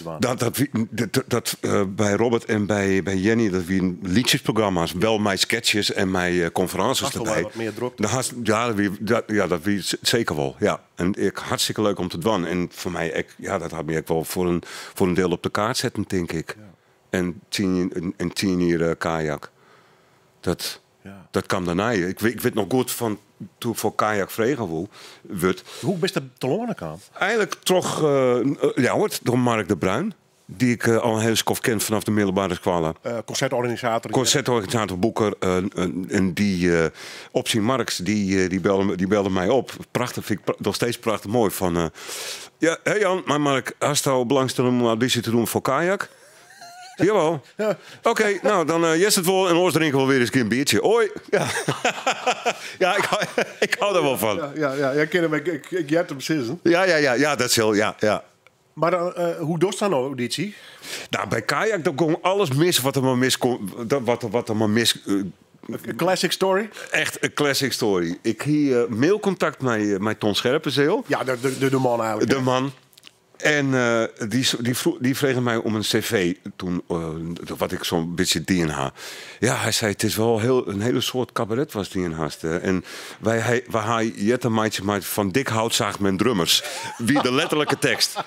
te doen. Bij Robert en bij Jenny, dat wie liedjesprogramma's, wel mijn sketches en mijn conferences erbij. Wat meer druk. Dat wie zeker wel. Ja. En hartstikke leuk om te doen. En voor mij, dat had me wel voor een deel op de kaart zetten, denk ik. Ja. En 10 jaar kajak. Dat kwam daarna. Ik weet nog goed van toen ik voor kajak vregen werd. Hoe best de Telonen kwam? Eigenlijk toch door Mark de Bruin. Die ik al een hele skof ken vanaf de middelbare school. Concertorganisator, boeker. En die Optie Marks, die belde mij op. Prachtig, vind ik nog steeds prachtig mooi. Van, hey Jan, maar Mark, hast jou belangstelling om auditie te doen voor kajak? Jawel. Ja. Oké, nou dan yes het wel en oors drinken we weer eens een biertje. Hoi. Ja, ja ik hou er wel van. Ja, ken hem. Ik jet hem zitten. Ja, dat is heel, ja. Maar dan, hoe doet dan een auditie? Nou, bij kajak dan kon alles mis wat er maar mis kon. Wat er maar mis. Een classic story? Echt een classic story. Ik hier mailcontact met Ton Scherpenzeel. Ja, de man eigenlijk. De man. En die vreeg mij om een cv toen, wat ik zo'n beetje DNA. Ja, hij zei, het is wel een hele soort cabaret was die in hast. En wij hadden maatje van dik hout zaagt men drummers. Wie de letterlijke tekst.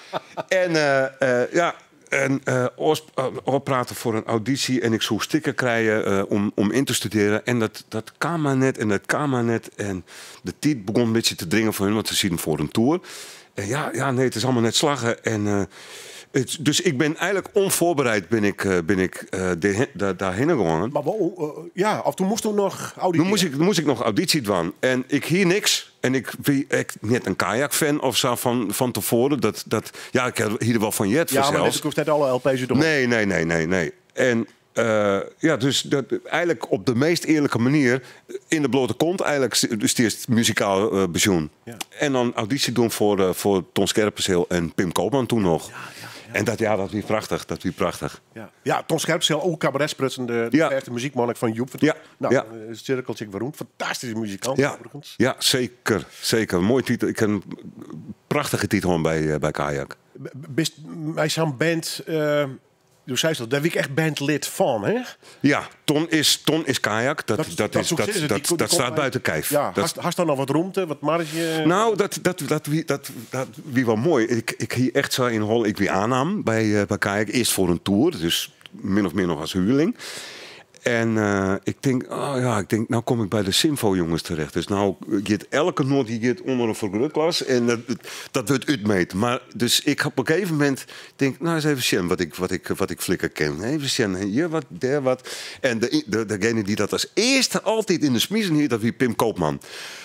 En praten voor een auditie en ik zou sticker krijgen om in te studeren. En dat kan maar net en dat kan maar net. En de tijd begon een beetje te dringen voor hun, want ze zien hem voor een tour. Nee, het is allemaal net slaggen. En, dus ik ben eigenlijk onvoorbereid daarheen gegaan. Maar of toen moest toen nog auditie? Toen moest ik nog auditie doen. En ik hier niks. En ik net een kajak-fan of zo van tevoren. Ik heb hier wel van jet. Ja, maar net kost net alle LP's door. Nee. En dus eigenlijk op de meest eerlijke manier in de blote kont eigenlijk dus eerst muzikaal pensioen. Ja. En dan auditie doen voor Ton Scherpenzeel en Pim Koopman toen nog. Ja. En dat wie prachtig. Ja, Ton Scherpenzeel, ook cabaretsprutsen, de eerste muziekman van Joep. Het cirkeltje waarom. Fantastische muzikant overigens. Ja, zeker. Mooi titel. Ik heb een prachtige titel bij Kajak. Bij zo'n band... Dus zei dat, daar ben ik echt bandlid van, hè? Ja, Ton is kajak. Dat staat buiten kijf. Ja, hast dan nog wat roemte, wat marge? Nou, dat wie wel mooi. Ik hier echt zo in Holland, ik wie aannam bij kajak. Eerst voor een tour, dus min of meer nog als huurling. En ik denk, nou kom ik bij de Simfo jongens terecht. Dus nou gaat elke noot die gaat onder een vergrootglas en dat wordt uitmeet. Maar dus ik op een gegeven moment denk, nou eens even zien wat ik flikker ken. Even zien, hier wat, daar wat. En degene die dat als eerste altijd in de smiezen hier, dat wie Pim Koopman.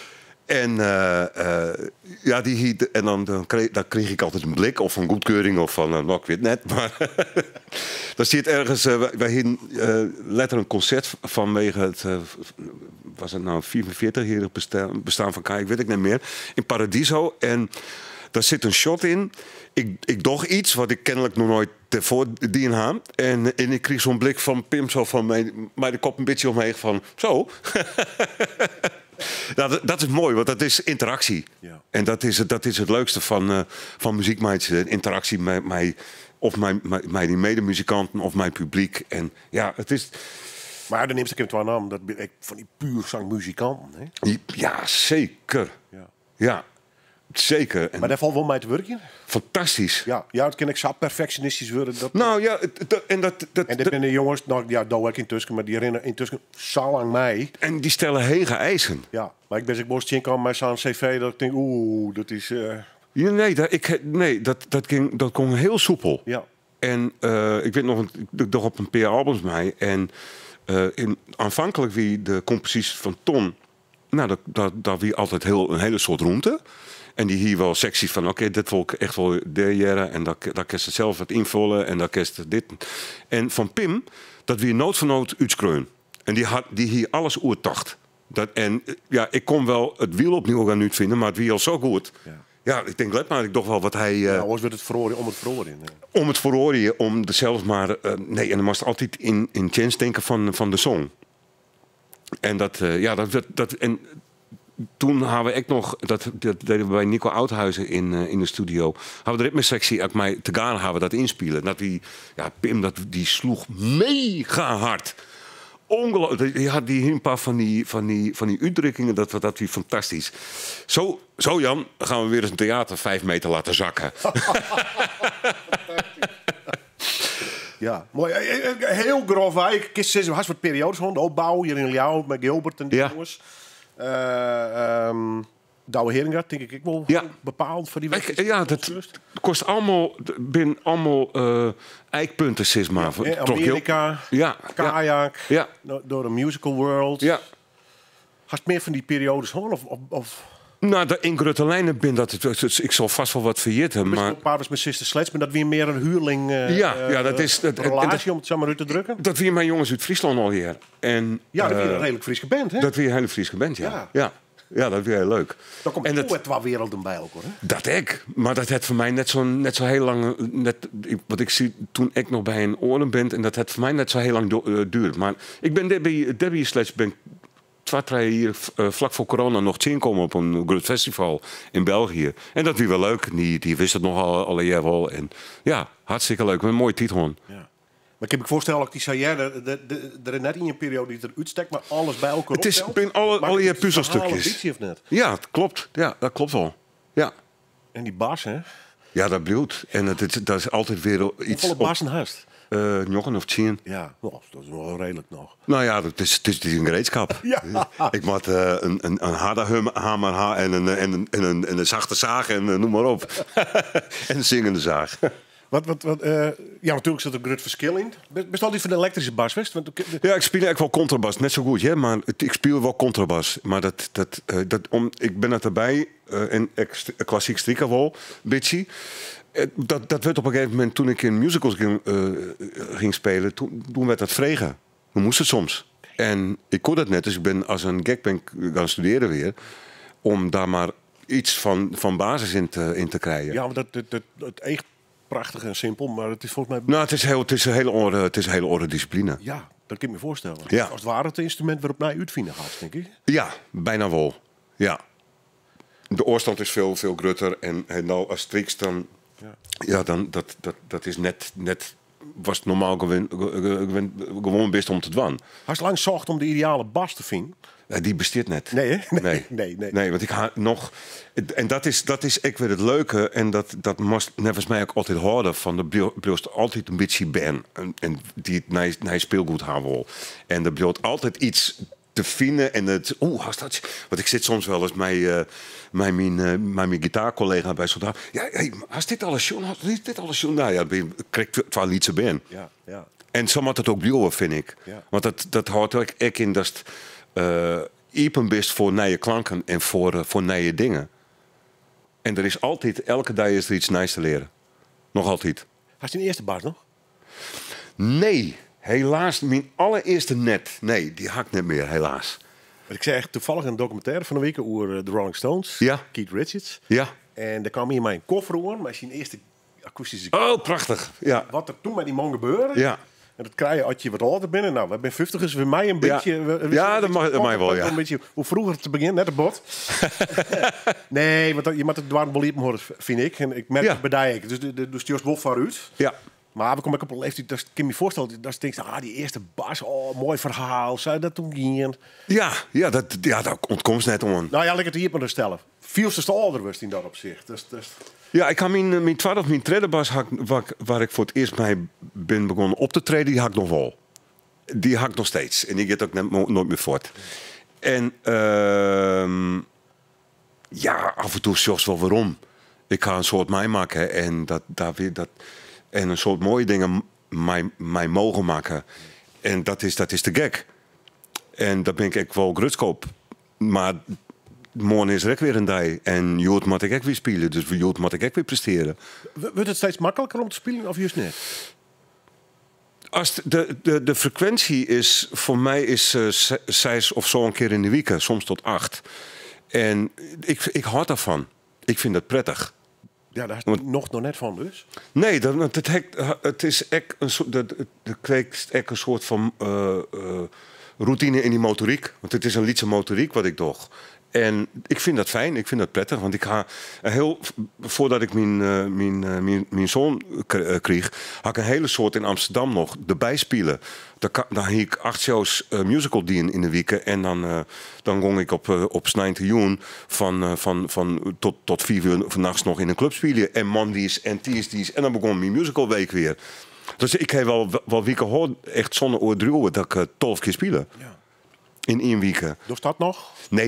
En, ja, en dan kreeg ik altijd een blik of een goedkeuring of van, nou, ik weet net. Maar dan zit ergens, wij hadden letterlijk een concert vanwege het, was het nou 44-jarig bestaan van Kijk, weet ik niet meer, in Paradiso. En daar zit een shot in. Ik dacht iets wat ik kennelijk nog nooit tevoren die had. En ik kreeg zo'n blik van Pim zo van mij de kop een beetje omheen van zo. Nou, dat is mooi, want dat is interactie. Ja. En dat is het leukste van muziekmeisjes. Interactie met mij, of mijn die medemuzikanten of mijn publiek. En ja, het is... Maar dan neemt ik hem aan dat ben ik van die puur zangmuzikanten. Hè? Ja, zeker. Ja. Zeker. Maar daar valt wel mij te werken. Fantastisch. Ja, dat kan ik zo perfectionistisch worden. Nou ja, en dit zijn de jongens, nou ja, daar ik intussen, maar die herinneren intussen zo lang mij. En die stellen hege eisen. Ja, maar ik ben ik borstje kan met zo'n cv dat ik denk, dat is... Ja, nee, dat kon heel soepel. Ja. En ik weet nog, ik dacht op een paar albums mee. En aanvankelijk wie de composities van Ton, nou, dat wie altijd een hele soort roemte. En die hier wel secties van, oké, dit wil ik echt wel jaren. En daar kan je zelf wat invullen. En daar kan je dit. En van Pim, dat wie nood voor nood uitskreun. En die hier alles oertacht. En ja, ik kon wel het wiel opnieuw gaan uitvinden, maar het wiel zo goed. Ja, ik denk, let maar, ik dacht wel wat hij... Ja, wordt het verhoren om het verhoren. Om het verhoren, om er zelfs maar... nee, en dan moest altijd in chance denken van de song. En en toen hadden we echt nog, dat deden we bij Nico Oudhuizen in de studio, hadden we de ritmesectie uit mij te gaan hebben dat inspelen. Dat Pim, die sloeg mega hard. Ongelooflijk. Die had een paar van die uitdrukkingen, dat wie fantastisch. Zo Jan, gaan we weer eens een theater 5 meter laten zakken. Ja, mooi. Heel grof. Ik kies was wat periodes gewoon. De opbouw hier in Ljouw met Gilbert en die jongens. Douwe Heringa, denk ik wel bepaald voor die wedstrijd. Ja, dat kost allemaal eikpunten, zeg maar. Amerika, kajak, door de musical world. Ja. Had meer van die periodes gewoon of? Nou, in grote lijnen ben dat ik zal vast wel wat verjitten. Maar Paarders met Sister Sledge, maar dat weer meer een huurling. Dat is relatie om het zo maar uit te drukken. Dat weer mijn jongens uit Friesland al hier. En dat weer een redelijk Friese band, hè? Dat weer een hele Friese band, ja. Ja, dat weer heel leuk. Dan komt het twee werelden bij elkaar, hè? Dat ik. Maar dat het voor mij net zo heel lang... wat ik zie toen ik nog bij een orenband... en dat het voor mij net zo heel lang duurt. Maar ik ben Debbie Sledge... 2-3 hier vlak voor corona nog komen op een groot festival in België. En dat was wel leuk. Die wist het nog al jaar wel. En ja, hartstikke leuk. Een mooie titel. Ja. Maar ik heb me voorstellen dat die zei, er is net in een periode die er uitstekt, maar alles bij elkaar het is in alle je puzzelstukjes. Of net? Ja, het klopt. Ja, dat klopt wel. Ja. En die bas, hè? Ja, dat bloedt. En dat is altijd weer iets... Hoeveel bassen haast? Nog een of 10. Ja, dat is wel redelijk nog. Nou ja, het is een gereedschap. Ja. Ik moet een harde hamer en een zachte zaag en noem maar op. En een zingende zaag. Ja, natuurlijk zit er een groot verschil in. Best altijd van de elektrische bas, West? Ja, ik speel eigenlijk wel contrabas. Net zo goed, hè? Maar ik speel wel contrabas. Maar ik ben er erbij. En klassiek strikken wel, een beetje. Dat werd op een gegeven moment, toen ik in musicals ging spelen, toen werd dat vregen. We moesten soms. En ik kon dat net, dus ik ben als een gek gaan studeren weer. Om daar maar iets van basis in te krijgen. Ja, maar het echt prachtig en simpel, maar het is volgens mij... Nou, het is een hele orde discipline. Ja, dat kan ik me voorstellen. Ja. Als het ware het instrument waarop mij uitvinden gaat, denk ik. Ja, bijna wel. Ja. De oorstand is veel groter en nou als striks dan... Ja, dan dat is net was het normaal gewoon best om te doen. Als je lang zocht om de ideale bas te vinden? Die bestaat net. Nee, hè? Nee, want ik ga nog... En dat is ik weer het leuke. En dat moest nevens mij ook altijd houden. Van de bloost altijd een beetje ben. En die het naar speelgoed hebben wil. En er bleef altijd iets te vinden. En het... Hast dat... Want ik zit soms wel eens mijn gitaarcollega bij Soldaat. Ja, hey, hast dit alles schon? Hast dit alles schon? Nou ja, ik krijg het wel niet zo ben. Ja. En zo moet het ook blijven, vind ik. Ja. Want dat houdt ook in dat... iepen bent voor nieuwe klanken en voor nieuwe dingen. En er is altijd, elke dag is er iets nieuws te leren. Nog altijd. Had je een eerste baas nog? Nee, helaas. Mijn allereerste net. Nee, die had ik niet meer, helaas. Ik zei echt toevallig een documentaire van een week over de Rolling Stones. Ja. Keith Richards. Ja. En daar kwam hier mijn koffer aan, maar zijn eerste akoestische... Oh, prachtig. Ja. Wat er toen met die man gebeurde. Ja. En dat krijg je als je wat ouder bent. Nou, we zijn 50, dus voor mij een beetje... Ja, dat mag wel, ja. Een beetje hoe vroeger te beginnen, net een bot. Nee, want je moet het dwaan beliep horen, vind ik. En ik merk het bij Dijk. Dus die was wel vooruit. Ja. Maar we komen op een leeftijd, dat kan je me voorstellen, dat je denkt, die eerste bas, mooi verhaal, zou je dat toen gaan? Ja, dat ontkomt net om. Nou ja, lekker het hier maar stellen. Veel te ouder was in dat opzicht. Dus... Ja, ik had mijn tweede of mijn derde bas, waar ik voor het eerst mee ben begonnen op te treden, die had ik nog wel. Die had ik nog steeds. En die gaat ook nooit meer voort. En af en toe zelfs wel waarom. Ik ga een soort mij maken en en een soort mooie dingen mij mogen maken. En dat is te gek. En daar ben ik echt wel grutskoop. Maar morgen is er ook weer een dag. En Jood moet ik ook weer spelen. Dus voor Jood moet ik ook weer presteren. Wordt het steeds makkelijker om te spelen of juist niet? Als de frequentie is, voor mij is 6 of zo een keer in de week. Soms tot 8. En ik hou daarvan. Ik vind dat prettig. Ja, daar is nog net van dus. Nee, het is echt een soort, er kweekt echt een soort van routine in die motoriek. Want het is een liedse motoriek wat ik doe. En ik vind dat fijn, ik vind dat prettig. Want ik ga voordat ik mijn zoon kreeg, had ik een hele soort in Amsterdam nog erbij spelen. Dan had ik 8 shows musical dien in de weken. En dan ging ik op 19 juni tot 4 uur vannachts nog in een club spelen. En Mondays en Tuesdays. En dan begon mijn musical week weer. Dus ik heb wel weken gehoord, echt zonder oordruwen, dat ik 12 keer spelen. Ja. In 1 week. Dus dat nog? Nee,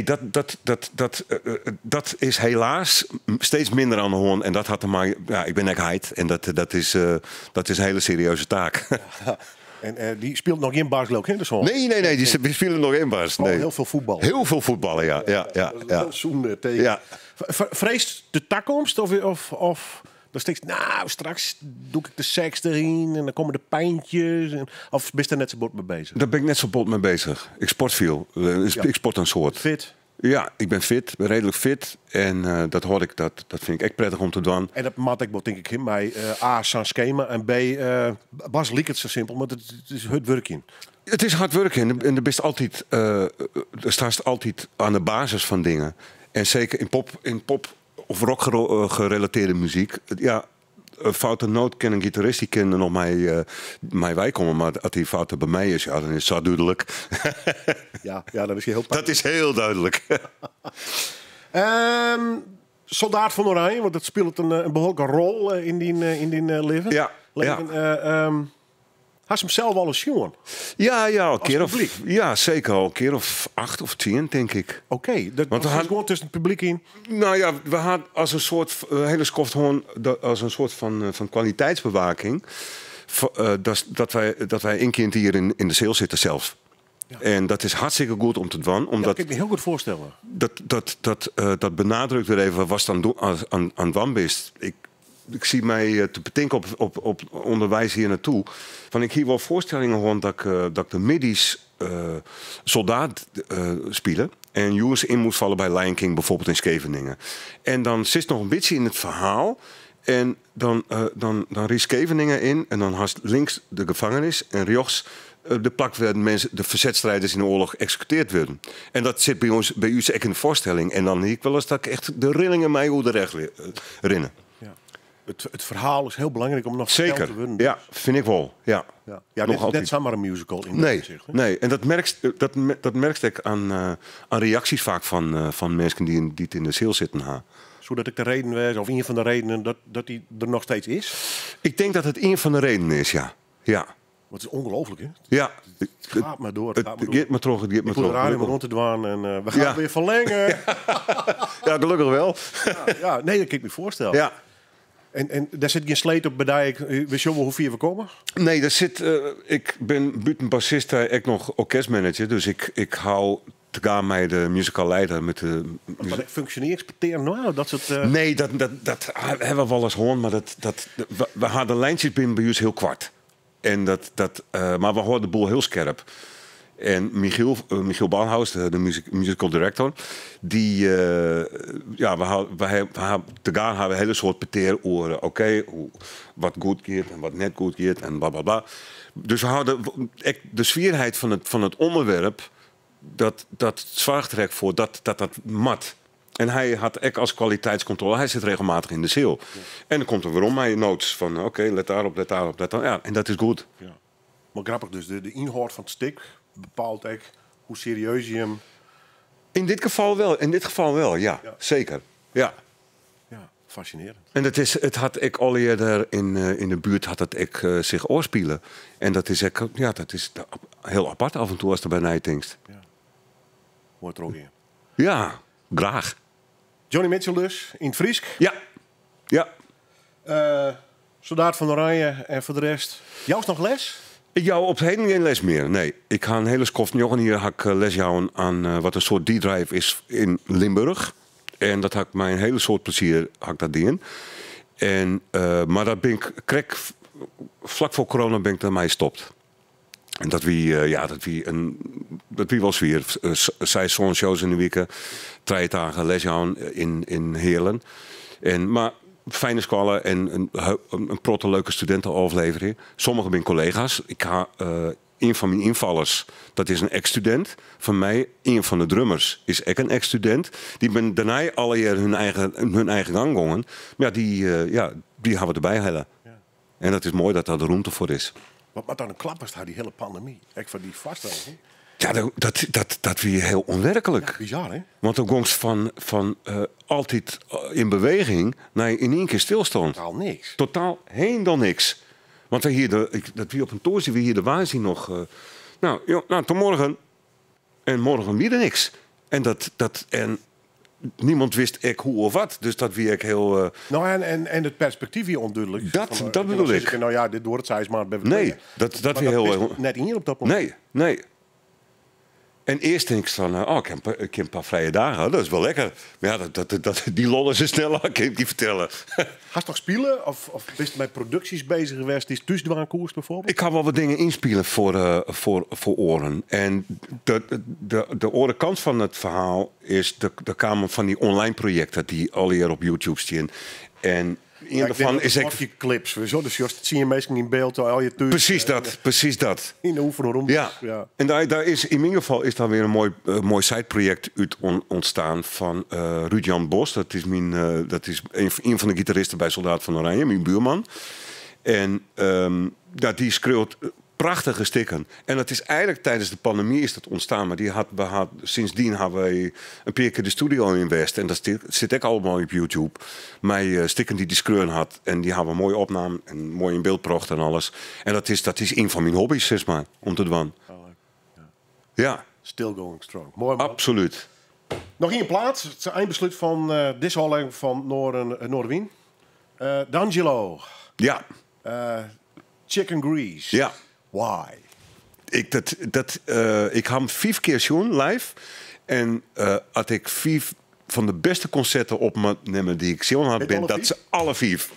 dat is helaas steeds minder aan de hand. En dat had er maar. Ja, ik ben echt heid. En dat is een hele serieuze taak. Ja. En die speelt nog in Barslook, hè? Nee, die spelen nog in Bars. Nee. Heel veel voetbal. Heel veel voetballen, ja. Zoen tegen. Ja. Vreest de toekomst of dan steeds, straks doe ik de seks erin en dan komen de pijntjes. Of ben je er net zo bot mee bezig? Daar ben ik net zo bot mee bezig. Ik sport veel. Ik sport een soort. Fit? Ja, ik ben fit. Ben redelijk fit. En dat vind ik echt prettig om te doen. En dat maakt ik wel, denk ik, bij A, zo'n schema. En B, Bas liep het zo simpel, maar het is het werk in. Het is hard werken. En er staat altijd aan de basis van dingen. En zeker in pop of rock gerelateerde muziek. Ja, foute noot kan een gitarist die kan nog mij wij komen, maar als die fouten bij mij is, ja, dan is het zo duidelijk. Ja, dat is heel pijnlijk. Dat is heel duidelijk. Soldaat van Oranje, want dat speelt een behoorlijke rol in die leven. Ja. Had ze hem zelf al eens jongen? Ja, een keer of. Ja, zeker al een keer of 8 of 10, denk ik. Oké, dat was gewoon tussen het publiek in. Nou ja, we hadden als een soort hele skoft gewoon als een soort van kwaliteitsbewaking. Dat wij een keer hier in de sale zitten zelf. Ja. En dat is hartstikke goed om te doen. Omdat dat kan ik me heel goed voorstellen. Dat benadrukt weer even was dan aan wanbist. Ik zie mij te bedenken op onderwijs hier naartoe. Van ik hier wel voorstellingen rond dat ik de middies soldaat spelen. En jongens in moest vallen bij Lion King, bijvoorbeeld in Scheveningen. En dan zit nog een beetje in het verhaal. En dan riest Scheveningen in. En dan had links de gevangenis en rechts de plek waar de verzetstrijders in de oorlog geëxecuteerd werden. En dat zit bij u echt in de voorstelling. En dan zie ik wel eens dat ik echt de rillingen mij hoe de recht rinnen. Het verhaal is heel belangrijk om nog zeker te winnen. Ja, vind ik wel. Ja, net zomaar een musical in opzicht. Nee, en dat merk ik aan reacties vaak van mensen die het in de zaal zitten. Zodat ik de reden was, of een van de redenen dat die er nog steeds is? Ik denk dat het een van de redenen is, ja. Wat is ongelooflijk, hè? Ja. Het gaat maar door. Het gaat maar terug. Ik moet eruit rond te dwaan en we gaan het weer verlengen. Ja, gelukkig wel. Nee, dat kan ik me voorstellen. Ja. En daar zit geen sleet op bij. Wist je wel hoe ver we komen? Nee, daar zit. Ik ben buiten bassist, ik nog orkestmanager. Dus ik hou te gaan met de musical leider. Met de Wat ik functioneerexperteren nou, dat soort... Nee, dat hebben we wel eens gehoord, maar we hadden lijntjes binnen bij ons heel kwart. En maar we hoorden de boel heel scherp. En Michiel Baalhaus, de musical director, die, we te gaan hebben een hele soort peteer over, wat goed gaat en wat net goed gaat en bla bla bla. Dus we hadden de sfeerheid van het onderwerp, dat zorgt er voor dat mat. En hij had echt als kwaliteitscontrole, hij zit regelmatig in de ziel. Ja. En dan komt er weer om mij notes van, let daarop, let daarop, let daarop. Ja, en dat is goed. Ja. Maar grappig dus, de inhoud van het stuk bepaalt echt hoe serieus je hem... In dit geval wel, ja. Zeker. Ja. Ja, fascinerend. En het had ik al eerder in de buurt had het zich oorspelen. En dat is heel apart af en toe als er bij Nijtingst. Ja. Hoort er ook in. Ja, graag. Johnny Mitchell dus, in het Friesk. Ja. Soldaat van Oranje en voor de rest... Jou is nog les? Ik jou op heden geen les meer. Nee, ik ga een hele skoft jongen hier les jouwen aan wat een soort D-drive is in Limburg. En dat had ik mijn hele soort plezier dat doen. En maar dat ben ik vlak voor corona ben ik daarmee gestopt. En dat wie wel weer. Zij zo'n shows in de weken, 3 dagen les jouwen in Heerlen. Maar fijne scholen en een protte leuke studentenaflevering. Sommigen zijn collega's. Ik ga een van mijn invallers, dat is een ex-student van mij. Een van de drummers is ook een ex-student. Die ben daarna alle jaar hun eigen gang gegaan. Maar die gaan we erbij halen. Ja. En dat is mooi dat daar de ruimte voor is. Wat dan een klap was daar die hele pandemie. Echt van die vaststelling. Ja, dat weer heel onwerkelijk. Ja, bizar, hè? Want dan gongs van altijd in beweging naar in één keer stilstand. Totaal niks. Totaal heen dan niks. Want we hier dat we op een toer zien, we hier de waanzin nog. Tot morgen. En morgen weer niks. En niemand wist ik hoe of wat. Dus dat wie ik heel... En het perspectief hier onduidelijk. Dat bedoel ik. Nou ja, dit wordt het zijs maar. Nee, dat weer heel... Net hier op dat moment. Nee. En eerst denk ik van, ik heb een paar vrije dagen, dat is wel lekker. Maar ja, die lollen ze sneller, kan ik die vertellen. Ga je toch spelen? Of ben je met producties bezig geweest? Die is tussendoorkoers bijvoorbeeld? Ik ga wel wat dingen inspelen voor oren. En de orenkant van het verhaal is de kamer van die online projecten die al hier op YouTube staan. En een daarvan is je clips, dus dat zie je meestal in beeld al je thuis. Precies dat. In de oefenroom. Ja. En daar is in ieder geval is daar weer een mooi sideproject uit ontstaan van Ruud-Jan Bos. Dat is een van de gitaristen bij Soldaat van Oranje, mijn buurman. En die schreeuwt prachtige stukken. En dat is eigenlijk tijdens de pandemie is dat ontstaan. Maar sindsdien hebben wij een paar keer de studio in West. En dat zit ook allemaal op YouTube. Mijn stukken die schreeuwen had. En die hebben mooi opname en mooi in beeld gebracht en alles. En dat is een van mijn hobby's, zeg maar, om te doen. Ja. Still going strong. Mooi man. Absoluut. Nog één plaats. Het is een eindbesluit van deze holing van Noorwien. D'Angelo. Ja. Chicken Grease. Ja. Why? Ik heb hem 5 keer zien live. En had ik 5 van de beste concerten op me nemen die ik zien had, dat ze alle 5.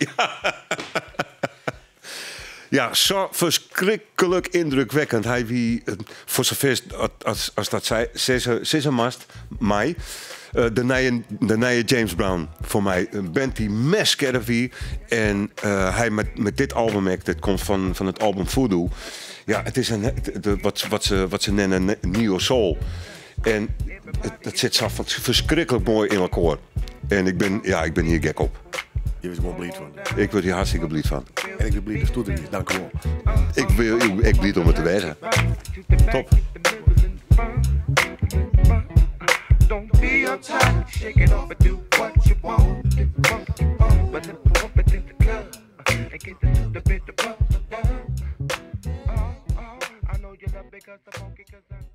Ja, zo verschrikkelijk indrukwekkend. Hij wie voor zover als dat zei, Sessamast, mij. De nieuwe James Brown voor mij. Een band die meskerf wie. En hij met dit album, dit komt van het album Voodoo. Ja, het is wat ze nennen Neo Soul. En het zit zo verschrikkelijk mooi in elkaar. En ik ben hier gek op. Je was gewoon blied van. Ik word hier hartstikke blied van. En ik ben blied dus toeter niet. Dank u wel. Ik blied om het te wezen. Top. Don't be uptight, shake it off and do what you want. But let the pump in the club and get the bit of bump. I know you love because the funky, cause